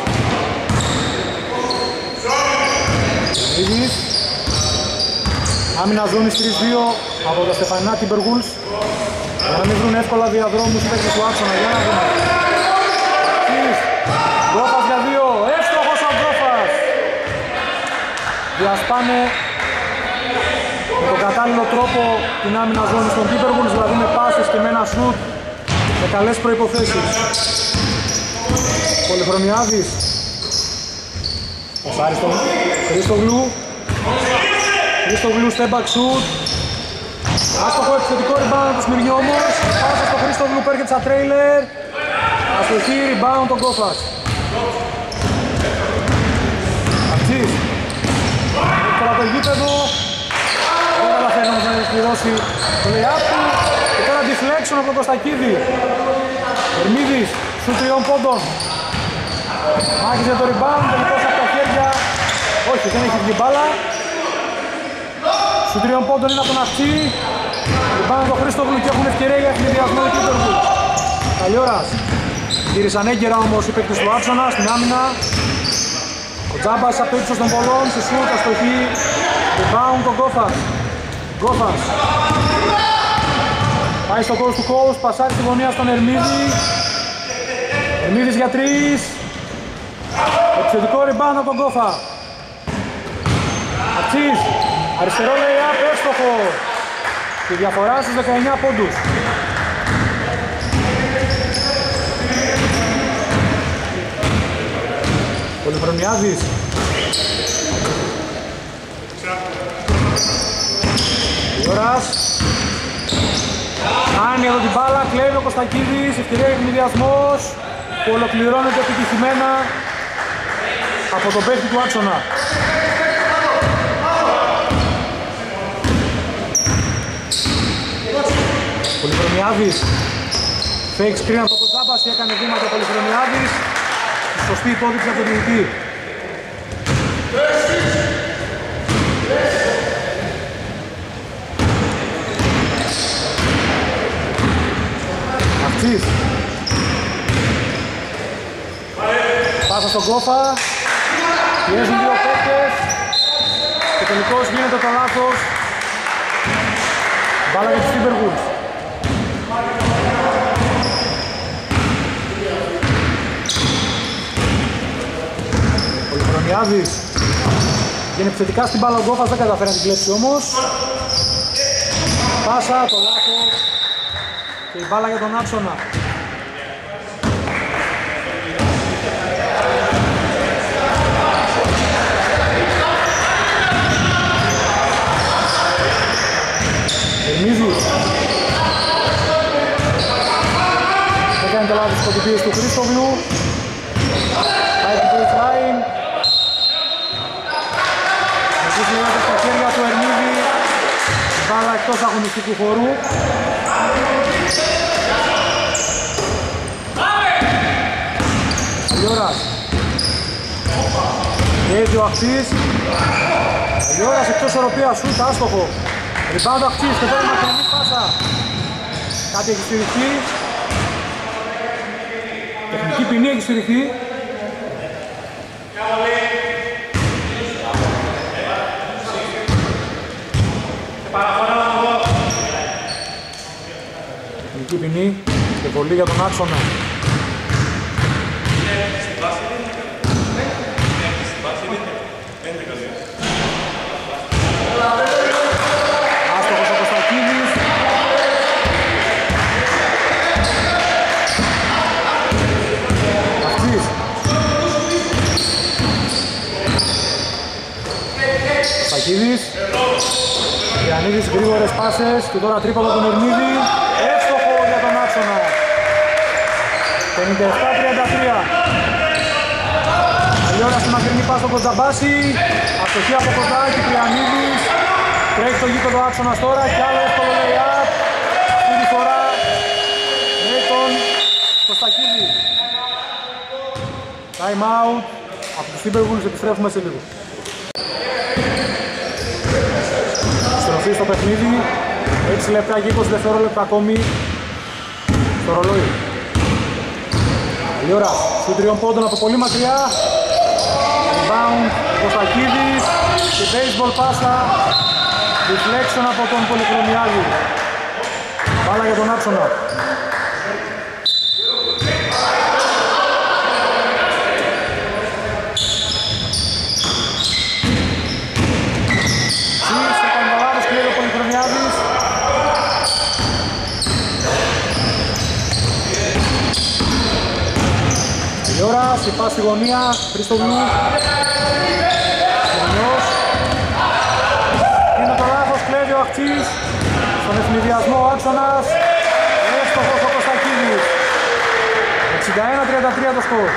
Ερμίδης. Άμυνα ζώνης τρία δύο από τα Στεφανινά Timberwolves. Για να μην βρουν εύκολα διαδρόμους οι παίκτες του άξονα. Για να δούμε. Τσις. Γκόφας για δύο. Εύστοχος ο Γκόφας. Διασπάνε με τον κατάλληλο τρόπο την άμυνα ζώνης των Timberwolves, δηλαδή με πάσες και με ένα σουτ με καλές προϋποθέσεις. Πολυχρονιάδης. Πασάρι στον Χρήστογλου. Χρήστογλου step back shoot. Άστοχο επιθετικό rebound του Σμυριού όμως. Πάσα στο Χρήστογλου που έρχεται στα τρέιλερ. Αστοχή rebound τον Κόφας. Αυτής. Τώρα το γήπεδο. Δεν καταφέρει όμως να εκπληρώσει το lay-up του. Και τώρα deflection από τον Κωστακίδη. Ερμίδης, σου τριών πόντων. Μάχησε το rebound, τελικώς από τα χέρια. Όχι, δεν έχει βγει μπάλα. Σου τριών πόντων είναι από τον Αυτσί. Rebound το Χρήστογλου και έχουν ευκαιρία για ευνηδιασμό του Timberwolves. Καλιόρας. Γύρισαν έγκαιρα όμως οι παίκτες του άξονα στην άμυνα. Ο Τζάμπας από το ύψος των πολλών, σε σουτ, αστοχή. Rebound τον Γκόφας. Γκόφας. Πάει στο coast to coast, πασάρει στη γωνία στον Ερμίδη. Ερμίδης για τρεις. Επιθετικό rebound από τον Γκόφα. Αυτσής. Αριστερό lay-up, εύστοχο. Τη διαφορά στους δεκαεννιά πόντους. Πολυχρονιάδης. Ιωράς. Κάνει εδώ την μπάλα, κλέβει ο Κωστακίδης, ευκαιρία για ευνηδιασμός που ολοκληρώνεται επιτυχημένα από τον παίκτη του άξονα. Πολυχρονιάδης. Fake screen από τον Τζάμπας, έκανε βήματα ο Πολυχρονιάδης. Σωστή υπόδειξη από τον διαιτητή. Αυτσής. Πάσα στον Κόφα. Πιέζουν δύο παίκτες. Και τελικώς γίνεται το λάθος. Μπάλα για τους Timberwolves. Πολυχρονιάδης. Γίνει επιθετικά στην μπάλα ο Γκόφας, δεν καταφέρει να την κλέψει όμως. Πάσα, το λάθος. Και η μπάλα για τον άξονα. Ερμίδης. Έκανε το λάθος στο κουτί του Χρήστογλου. Πάει την baseline. Εκεί γίνεται στα χέρια του Ερμίδη. Μπάλα εκτός αγωνιστικού χώρου. Καλιόρας. Έχει ο Αυτσής. Καλιόρας εκτός οροπίας, σούτ, άστοχο. Rebound Αυτσής και τώρα μακρινή πάσα. Κάτι έχει στηριχθεί. Τεχνική ποινή έχει στηριχθεί. Παραφορά εδώ. προσωπική ποινή και πολύ για τον άξονα. Άστοχος ο Κωστακίδης. Αυτής. Κωστακίδης. Γιαννίδης, γρήγορες πάσες και τώρα τρίποντο τον Ερμίδη. Εύστοχο για τον άξονα. πενήντα επτά τριάντα τρία. Αλλή ώρα στη μακρινή πάσα από τον Τζαμπάση. Αστοχή από κοντά και Γιαννίδης. Τρέχει το γήπεδο άξονας τώρα και άλλο εύκολο lay-up. Αυτή τη φορά με τον Κωστακίδη. Time out. Από τους Timberwolves επιστρέφουμε σε λίγο. Στροφή στο παιχνίδι, έξι λεπτά και είκοσι δευτερόλεπτα ακόμη στο ρολόι. Καλή ώρα, σου τριών πόντων από πολύ μακριά. Rebound, Κωστακίδης και baseball πάσα. Deflection από τον Πολυχρονιάδη. Μπάλα για τον άξονα. Η ώρα, σιπά στη γωνία, Χριστοβλού. Σινιός. Είναι το λάθος, κλέβει ο Αχτσής. Στον ευνηδιασμό ο άξονας. Εύστοχος ο Κωστακίδης. εξήντα ένα τριάντα τρία το σκορ.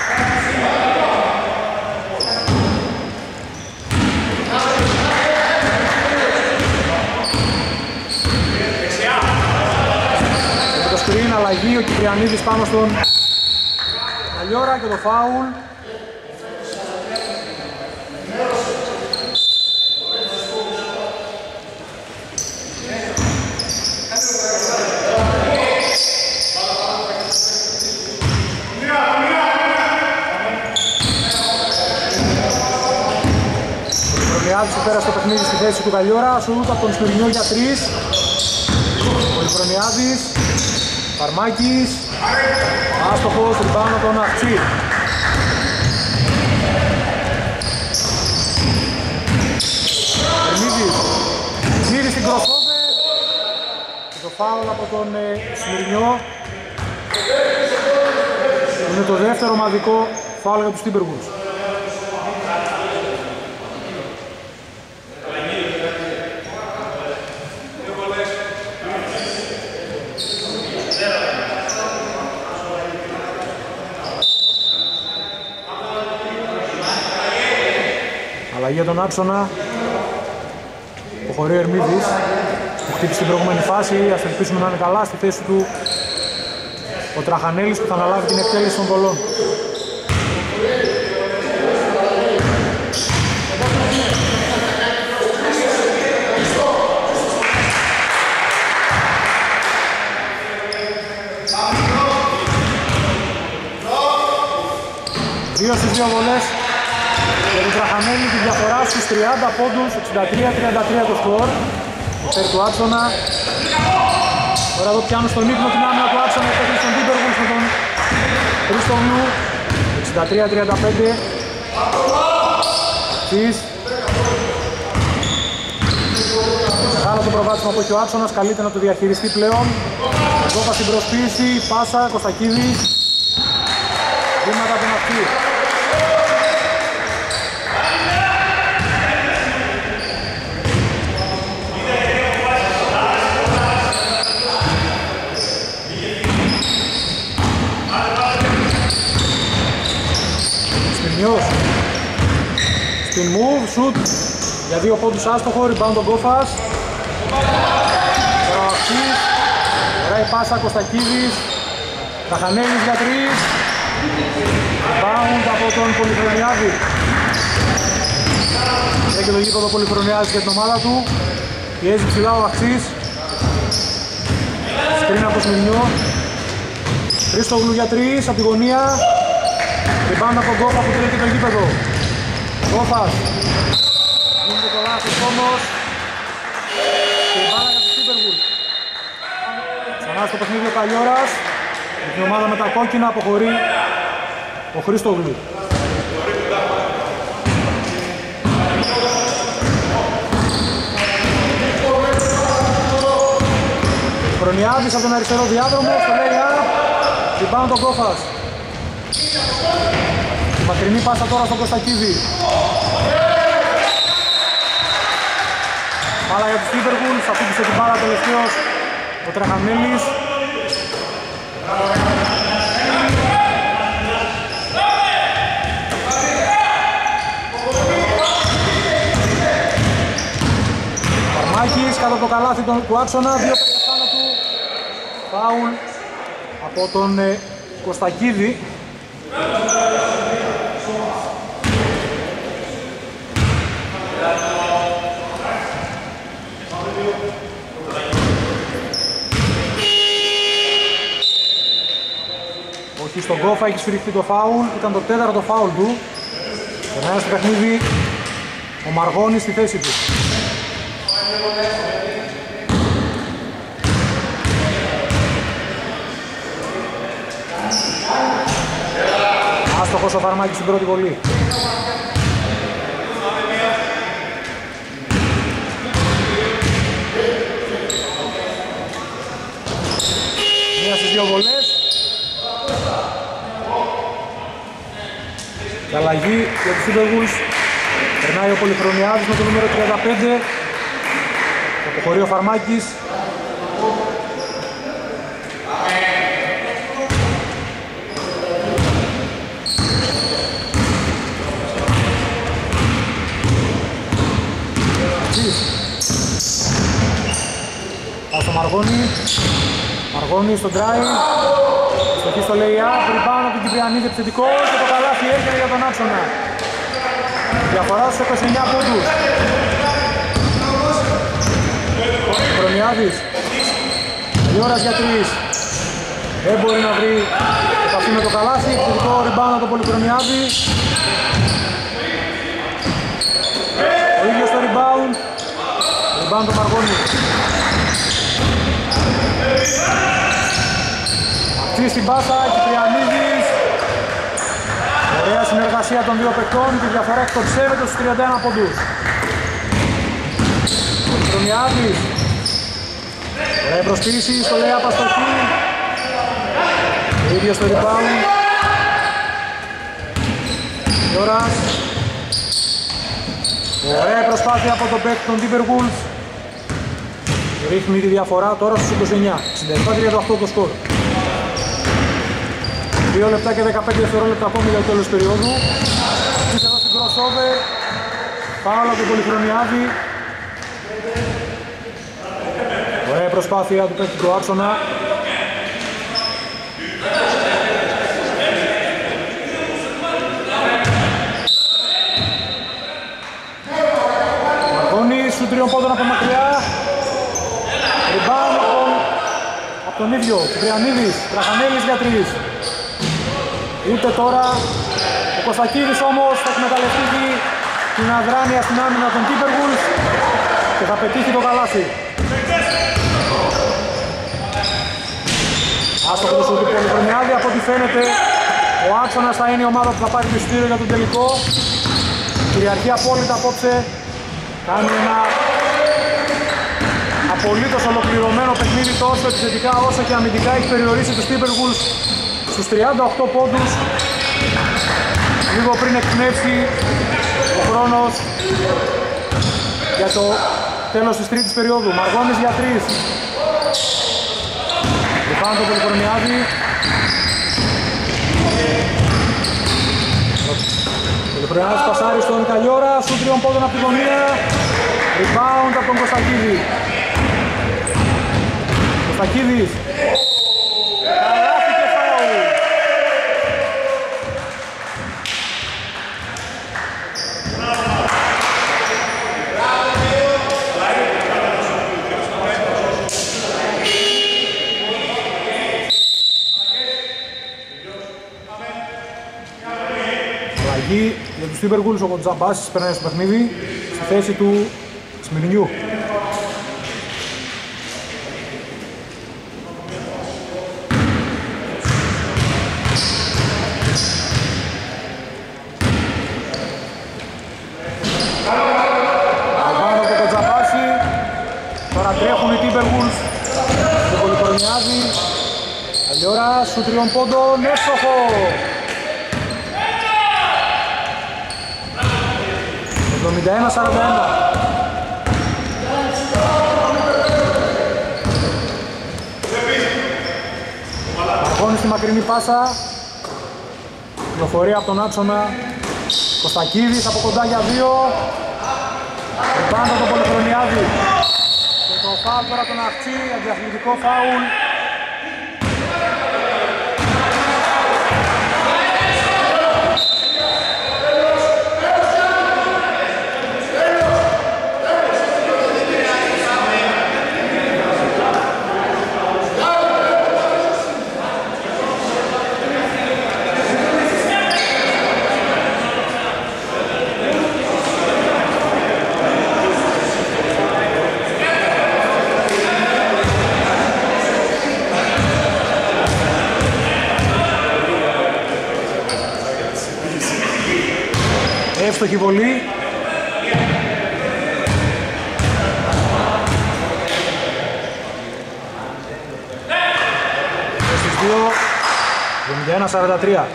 Και το σκριν, αλλαγή, ο Κυπριανίδης πάνω στον Αλλιώρα και το φάουλ. Ο Πολυχρονιάδης πέρασε το παιχνίδι στη θέση του Καλλιώρα. Σουτ από τον Σπυρινιό για τρεις. Ο Πολυχρονιάδης, Φαρμάκης. Άστοχος, rebound από τον Αχτσί. Ερμίδης, γύρι στην crossover και το φάουλ από τον ε, Σμυρνιό. Είναι το δεύτερο ομαδικό φάουλ για τους Timberwolves. Αλλαγή για τον άξονα. Προχωρεί ο Ερμίδης που χτύπησε την προηγούμενη φάση. Ας ελπίσουμε να είναι καλά στη θέση του ο Τραχανέλης που θα αναλάβει την εκτέλεση των βολών. Δύο στις δύο βολές για τον Τραχανέλη, τη διαφορά στους τριάντα πόντους, εξήντα τρία τριάντα τρία το σκορ υπέρ του άξονα. Τώρα εδώ πιάνουν στον ύπνο την άμυνα του άξονα υπέρ των Timberwolves με τον Χριστοβλού. εξήντα τρία τριάντα πέντε. Της μεγάλο το προβάδισμα που έχει ο άξονας, καλείται να το διαχειριστεί πλέον. Κόπα στην προσποίηση, πάσα, Κωστακίδης. Βήματα από τον αυτή. Σπινιός. Στην move, shoot. Για δύο πόντους άστοχο, rebound τον Κόφας. Τώρα ο Αξής. Ωραία η πάσα, Κωστακίδης. Τραχανέλης για τρεις. Rebound από τον Πολυχρονιάδη. Έχει το γήπεδο Πολυχρονιάδης για την ομάδα του. Πιέζει ψηλά ο Αξής. Σκριν από Σμυρνιό. Χρήστογλου για τρεις από τη γωνία. Rebound από τον Κόφα που τρέχει το γήπεδο. Κόφας. Γίνεται το λάθος όμως. Και η μπάλα για τους Timberwolves. Ξανά Αλλάζει το παιχνίδι ο Καλιώρας. Η ομάδα με τα κόκκινα αποχωρεί ο Χρήστογλου. Χρονιάδης από τον αριστερό διάδρομο, στο lay-up, rebound τον Κόφας. Η μακρινή πάσα τώρα στον Κωστακίδη. Πάλα για τους Timberwolves, αφήκησε την μπάλα τελευταίος ο Τρεχανέλης. Παρμάκης κάτω από το καλάθι του άξονα, δύο παίκτες πάνω του. Φάουλ από τον ε, Κωστακίδη. Όχι στον Κόφα, έχει σφυριχτεί το φάουλ, ήταν το τέταρτο φάουλ του. Περνάει στο παιχνίδι ο Μαργώνης στη θέση του. Άστοχος ο Φαρμάκης στην πρώτη βολή. Μία στις δύο βολές. Και αλλαγή για τους Timberwolves. Περνάει ο Πολυχρονιάδης με το νούμερο τριάντα πέντε. Αποχωρεί ο Φαρμάκης. Πάω στο Μαργώνη. Μαργώνη στο drive. Στοχή στο lay-up, rebound από την Κυπριανίδη, επιθετικό και το καλάθι έρχεται για τον άξονα. Διαφορά στους είκοσι εννιά πόντους. Χρονιάδης. Λιώρας για τρεις. Δεν μπορεί να βρει επαφή με το καλάθι, επιθετικό rebound από τον Πολυχρονιάδη. Ο ίδιος το rebound. Rebound το Μαργώνη. Αυτή στην πάσα, Κυπριανίδης. Ωραία συνεργασία των δύο παικτών, τη διαφορά εκτοξεύεται στους τριάντα ένα πόντους. Πολυχρονιάδης. Ωραία προσποίηση στο λέει απαστοχή. Ο ίδιος στο rebound. Γιώρας. Ωραία προσπάθεια από τον παίκτη των Timberwolves. Ρίχνει τη διαφορά τώρα στους είκοσι εννιά. εξήντα επτά τριάντα οκτώ το σκορ. δύο λεπτά και δεκαπέντε δευτερόλεπτα ακόμη για το τέλος περίοδου. Αυτής εδώ στην crossover. Φάουλ από τον Πολυχρονιάδη. Ωραία προσπάθεια του παίκτη του άξονα. Μαργώνης σου τριών πόντων από μακριά. Rebound από, από τον ίδιο. Κυπριανίδης, Τραχανέλης για τρεις. Ούτε τώρα ο Κωστακίδης όμως θα εκμεταλλευτεί την αδράνεια στην άμυνα των Timberwolves και θα πετύχει το καλάθι. Άστοχο το σούτ του Πολυχρονιάδη, από ό,τι φαίνεται ο άξονας θα είναι η ομάδα που θα πάρει το εισιτήριο για τον τελικό. Κυριαρχεί απόλυτα απόψε, κάνει ένα απολύτως ολοκληρωμένο παιχνίδι τόσο επιθετικά όσο και αμυντικά, έχει περιορίσει τους Timberwolves στους τριάντα οκτώ πόντους, λίγο πριν εκπνεύσει ο χρόνος για το τέλος της τρίτης περίοδου. Μαργώνης για τρεις. Λιπάνω το Πολυχρονιάδη. Πολυχρονιάδης πασάρει στον Καλιώρα, σου τριών πόντων από τη γωνία. Rebound από τον Κωστακίδη. Κωστακίδης. Για τους Timberwolves ο Κοντζαμπάσης περνάει στο παιχνίδι στη θέση του Σμυρνιού. Καλιόρας σου τριών πόντων, εύστοχο. εβδομήντα ένα σαράντα ένα. Μαρκώνει στη μακρινή πάσα. Κυκλοφορία από τον άξονα. Κωστακίδης από κοντά για δύο. Πάντα τον Πολυχρονιάδη. Και το φάουλ τώρα τον Αχτσί, αντιαθλητικό φάουλ. Εύστοχη βολή. Στις δύο, εβδομήντα ένα σαράντα τρία.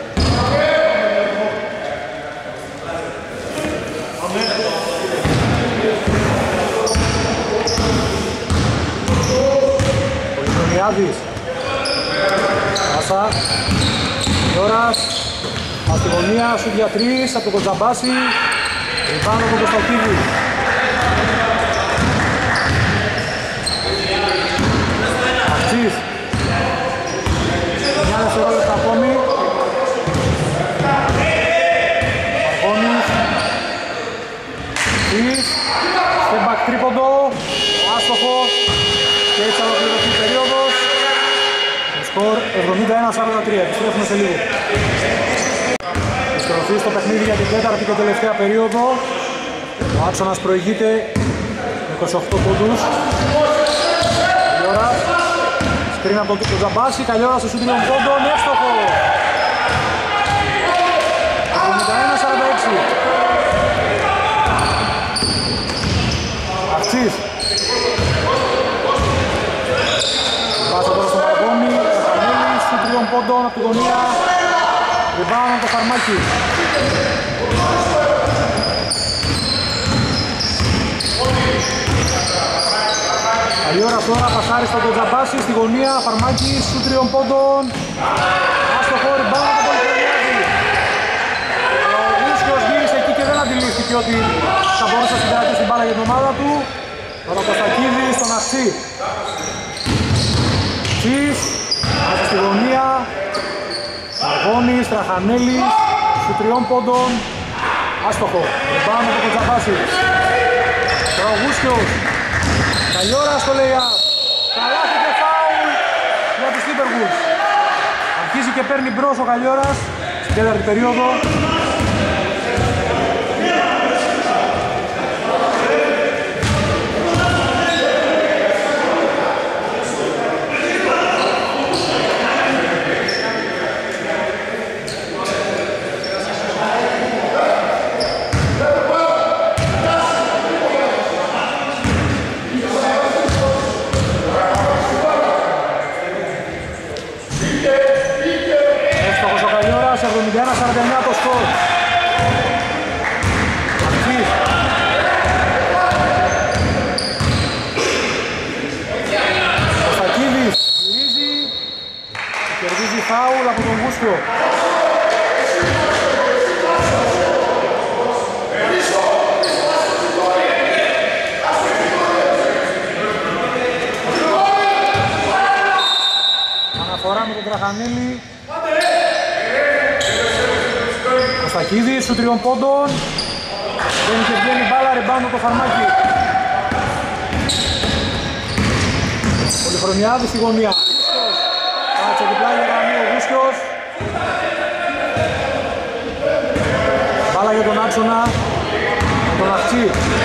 Πολυχρονιάδης. Πάσα. Γιώρας. Στη γωνία, σου για τρεις από τον Κοντζαμπάση. Ριμπάνω από τον Κωστακίδη. Αχτσής. Μια δευτερόλεπτα ακόμη. Μαρκώνης. Τρεις. Στεμπακ τρίποντο. Άστοχο. Και έτσι ολοκληρωθεί η περίοδος. Το σκορ εβδομήντα ένα σαράντα τρία. Επιστρέφουμε σε λίγο. Επιστροφή στο παιχνίδι για την τέταρτη και τελευταία περίοδο. Ο άξονας προηγείται με είκοσι οκτώ πόντους. Καλιόρας. Σκριν από τον Τζαμπάση. Καλιόρας στο σούτ τριών πόντων. Εύστοχο. εβδομήντα ένα σαράντα έξι. Αχτσής. Πάσα τώρα στον Μαρκώνη. Καθανέλης. Σούτ τριών πόντων από τη γωνία. Ριμπάνω το Φαρμάκι. Καλιόρας τώρα πασάρει στον Τζαμπάση στη γωνία. Φαρμάκι σου τριών πόντων. Άστοχο, ριμπάνω το Πολυχρονιάδη. Ο Γούσκος γύρισε εκεί και δεν αντιλήφθηκε ότι θα μπορούσε να συγκρατήσει την μπάλα για την ομάδα του. Τώρα ο Κωστακίδης στον Αχτσί. Τσις, μέσα στη γωνία. Μαργώνης, Τραχανέλης, σου τριών πόντων. Άστοχο, πάμε από τον Τζαμπάση. Τώρα ο Γούσκιος. Καλιόρας στο lay-up. Καλάθι και φάουλ για τους Timberwolves. Αρχίζει και παίρνει μπρος ο Καλιόρας στην τέταρτη περίοδο. εβδομήντα ένα σαράντα εννιά το σκορ. Αχτσής. Κωστακίδης γυρίζει και κερδίζει φάουλ από τον Γούσκιο. Αναφορά με τον Τραχανέλη. Κωστακίδης σου τριών πόντων. Βγαίνει και βγαίνει μπάλα, ριμπάνω το Φαρμάκι. Πολυχρονιάδη στη γωνία. Κάτσε διπλά για γραμμή ο Γούσκιος. Μπάλα για τον άξονα. Τον Αχτσί.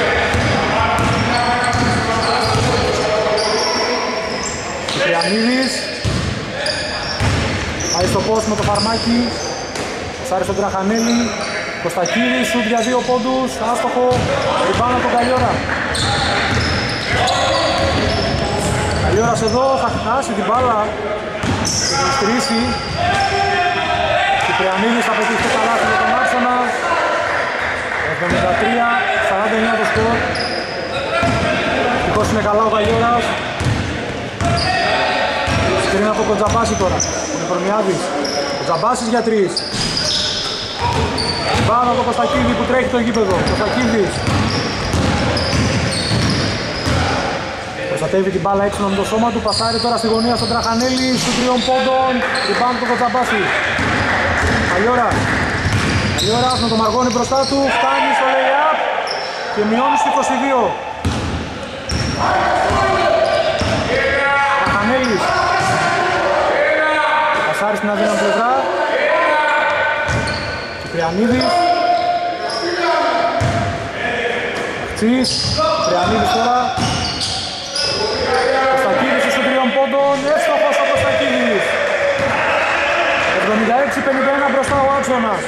Κυριανίδης. Πάει στο post με το Φαρμάκι. Σάρι στον Τραχανέλη. Κωστακίδης, σουτ για δύο πόντους. Άστοχο. Ριμπάνω τον Καλιόρα. Καλιόρας εδώ θα χάσει την μπάλα. Στρίση. Κυπριανίδης θα πετύχει το καλάθι για τον Άξονα. εβδομήντα τρία σαράντα εννιά το σκορ. Ευτυχώς είναι καλά ο Βαγιώρας. Σκριν από τον Τζαμπάση τώρα. Ο Νεφρονιάδης. Ο Τζαμπάσης για τρεις. Πάνω από τον Κωστακίδη που τρέχει το γήπεδο. Κωστακίδης. Προστατεύει την μπάλα έξω με το σώμα του. Πασάρει τώρα στη γωνία στον Τραχανέλη. Στους τριών πόντων. Ριμπάουντ του Κοτσαμπάση. Βαγιώρας. Βαγιώρας με τον Μαργόνη μπροστά του. Φτάνει στο lay-up και μειώνει στο είκοσι δύο. Τραχανέλης. Πασάρει στην αδύναμη πλευρά. Κυπριανίδης. Χτσής. Κυπριανίδης τώρα. Κωστακίδης στους τριών πόντων. Εύστοχος ο Κωστακίδης. εβδομήντα έξι πενήντα ένα μπροστά ο Άξονας.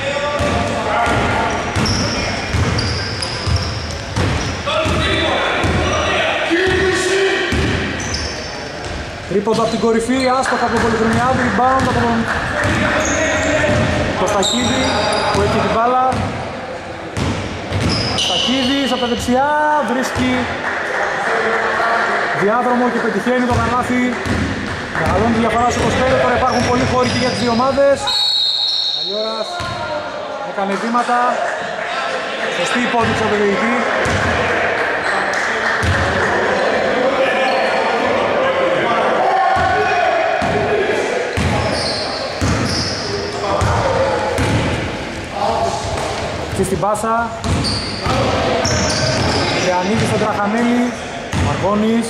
Τρίποντο από την κορυφή, άστοχα από τον Πολυχρονιάδη, rebound από τον Κωστακίδη που έχει την μπάλα. Κωστακίδης από τα δεξιά, βρίσκει διάδρομο και πετυχαίνει το καλάθι. Μεγαλώνει τη διαφορά στο είκοσι πέντε, τώρα υπάρχουν πολλοί χώροι και για τις δύο ομάδες. Βαγιώρας έκανε βήματα, σωστή υπόδειξη από τον διαιτητή. Και στην πάσα, Λεανίδης στον Τραχανέλη, Μαργόνης.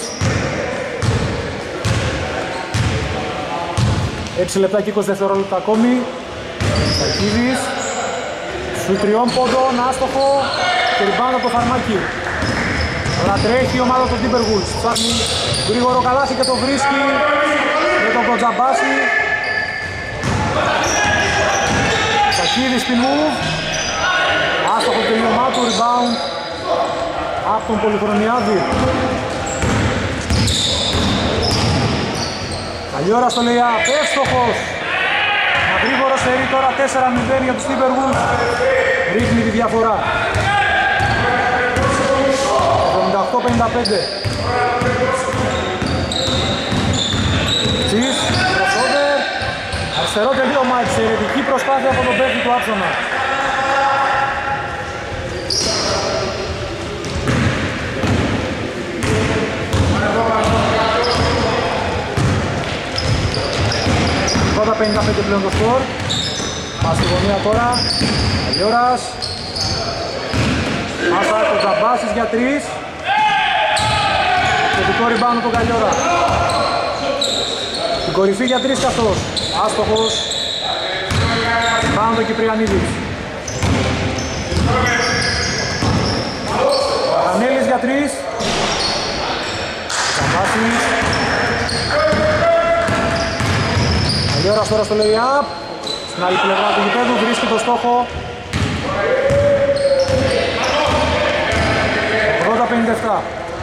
έξι λεπτά και είκοσι δευτερόλεπτα ακόμη. Στακίδης, σου τριών πόντων, άστοχο και ριμπάουντ από το Φαρμάκι. Τώρα τρέχει η ομάδα του Timberwolves, ψάχνει γρήγορο καλάθι και το βρίσκει με τον Κοτζαμπάση. Στακίδης στην move. Άστοχο το τελείωμά του, rebound από τον Πολυχρονιάδη. Καλιόρα στο lay-up, εύστοχος. Ένα γρήγορο σερί τώρα τέσσερα μηδέν για τους Timberwolves. Ρίχνει τη διαφορά. εβδομήντα οκτώ πενήντα πέντε. Τσις, crossover. Αριστερό τελείωμα, εξαιρετική προσπάθεια από τον παίκτη του Άξονα. πενήντα πέντε πλέον το σκορ. Μας στη γωνία τώρα. Καλιόρας. Πάσα το Τζαμπάσης για τρεις. Θετικό ριμπάουντ τον Καλιόρα. Την κορυφή για τρεις καθώς. Άστοχος. Ριμπάουντ ο Κυπριανίδης. Κανέλης για τρεις. Τζαμπάσης. Καλιόρας τώρα στο lay-up. Στην άλλη πλευρά του γηπέδου βρίσκει το στόχο. ογδόντα πενήντα επτά.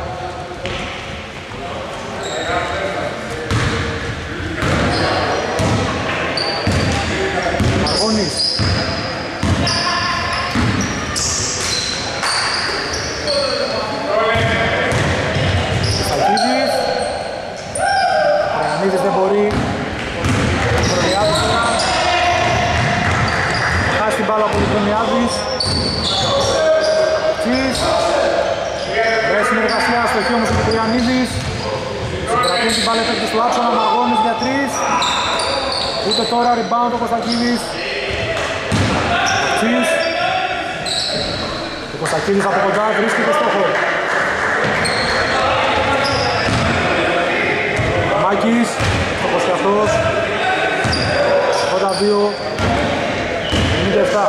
Μαργόνης. Σαλκίδης. Ρεανίδης δεν μπορεί. Χάσει την μπάλα από τον Πολυχρονιάδης. Τσις. Ωραία συνεργασία στο χείο όμως ο Κυπριανίδης. Συγκρατούν την μπάλα επέκτης του Άξονα. Μαργόνης για τρεις. Ούτε τώρα rebound ο Κωστακίδης. Τσις. Ο Κωστακίδης από κοντά βρίσκει το στόχο. Μάκης. Στόχος και αυτός. ογδόντα δύο πενήντα επτά.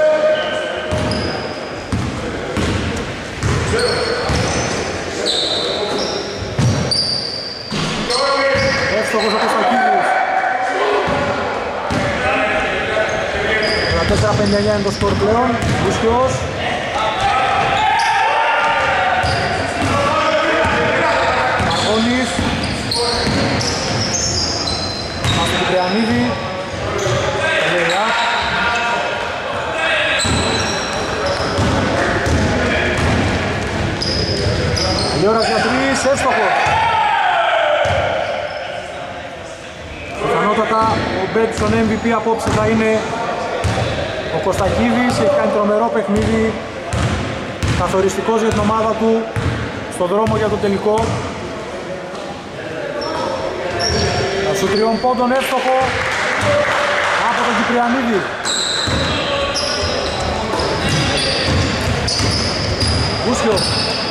Εύστοχος ο Κωστακίδης. τέσσερα πενήντα εννιά είναι το σκορ πλέον. Βουσκιός. Μαργόνης. Μαργονής. Κυπριανίδης. Καλλιόρας για τρεις, εύστοχος. Πιθανότατα ο bet στον εμ βι πι απόψε θα είναι ο Κωστακίδης. Έχει κάνει τρομερό παιχνίδι, καθοριστικός για την ομάδα του στον δρόμο για το τελικό. Σου τριών πόντων, εύστοχο από τον Κυπριανίδη. Γούσιος.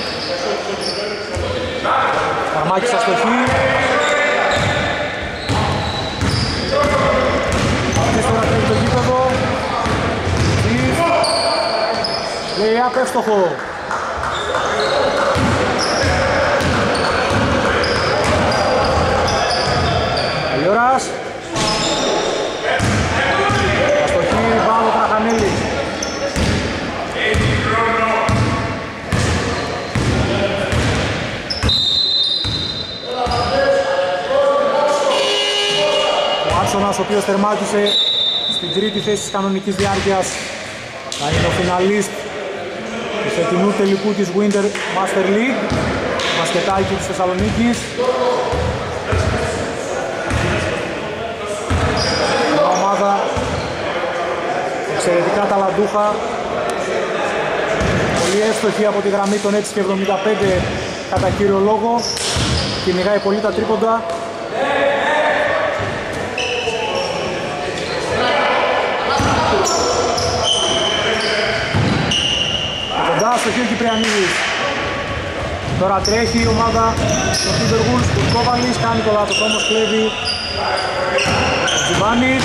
Καρμάκης αστοχή. Αυτής τώρα τρέχει το γήπεδο. Λέει απ' εύστοχο. Καλλιόρας. Αστοχή, Παύλο Τραχανέλη. Ο Άξονας, ο οποίος τερμάτισε στην τρίτη θέση της κανονικής διάρκειας, θα είναι ο φιναλίστ του φετινού τελικού της Winter Master League, μπασκετάκι της Θεσσαλονίκης. Μια ομάδα εξαιρετικά ταλαντούχα, πολύ εύστοχη από τη γραμμή των έξι και εβδομήντα πέντε κατά κύριο λόγο, κυνηγάει πολύ τα τρίποντα. Κοντά στο χείο Κυπριανίδης. Τώρα τρέχει η ομάδα του Timberwolves, Κουρκόβαλης, κάνει το λάθος όμως, κλέβει ο Τζιβάνης.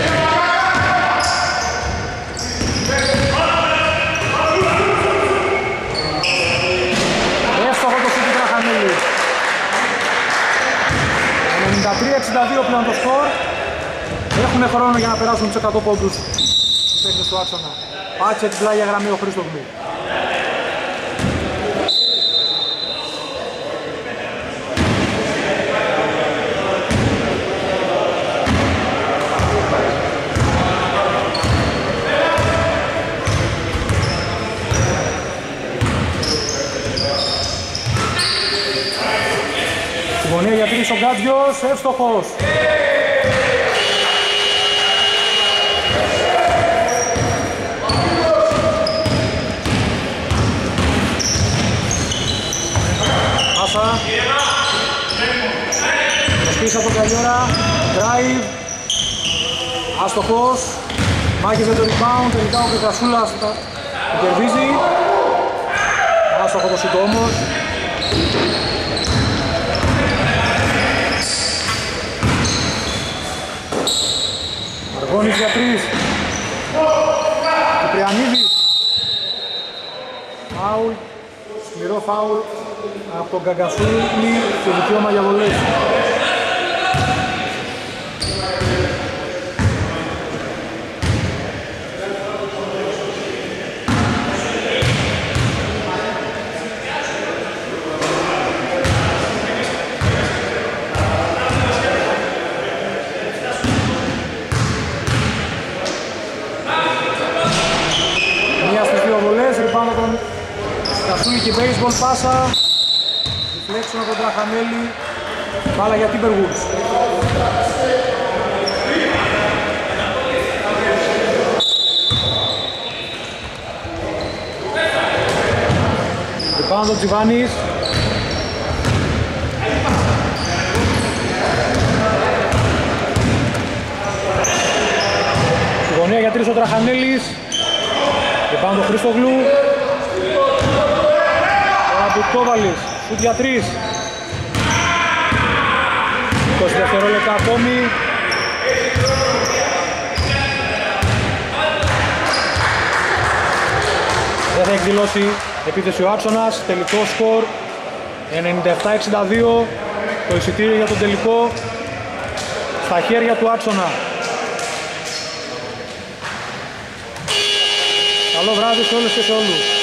Εύστοχο το σούτ του Τραχανέλη. ενενήντα τρία εξήντα δύο πλέον το σκορ. Έχουν χρόνο για να περάσουν τους εκατό πόντους τους παίκτες του Άξονα. Πάτσε την πλάγια γραμμή ο Χρήστογλου. Στη γωνία για τρεις ο Γκάτζιος, εύστοχος. Πάσα. Προσπίσα από τον Καλλιόρα. Drive. Άστοχος. Μάγιζε το rebound. Τελικά ο Πετρασούλας το κερδίζει. Άστοχο το σούτ όμως. Αργώνης για τρεις. Κυπριανίδης. Φάουλ. Σκληρό φάουλ από τον Γκαγκασούλη και δικαίωμα για βολές. Μία στις δύο βολές, ριμπάνω τον Κασούλη και baseball πάσα. Deflection από τον Τραχανέλη. Μπάλα για Timberwolves. Ριμπάνω τον Τζιβάνης. Στη γωνία για τρεις ο Τραχανέλης. Ριμπάνω τον Χρήστογλου. Κόβαλης, σούτ για τρεις. είκοσι δευτερόλεπτα ακόμη. Δεν θα εκδηλώσει επίθεση ο Άξονας. Τελικό σκορ ενενήντα επτά εξήντα δύο. Το εισιτήριο για τον τελικό στα χέρια του Άξονα. Καλό βράδυ σε όλες και σε όλους.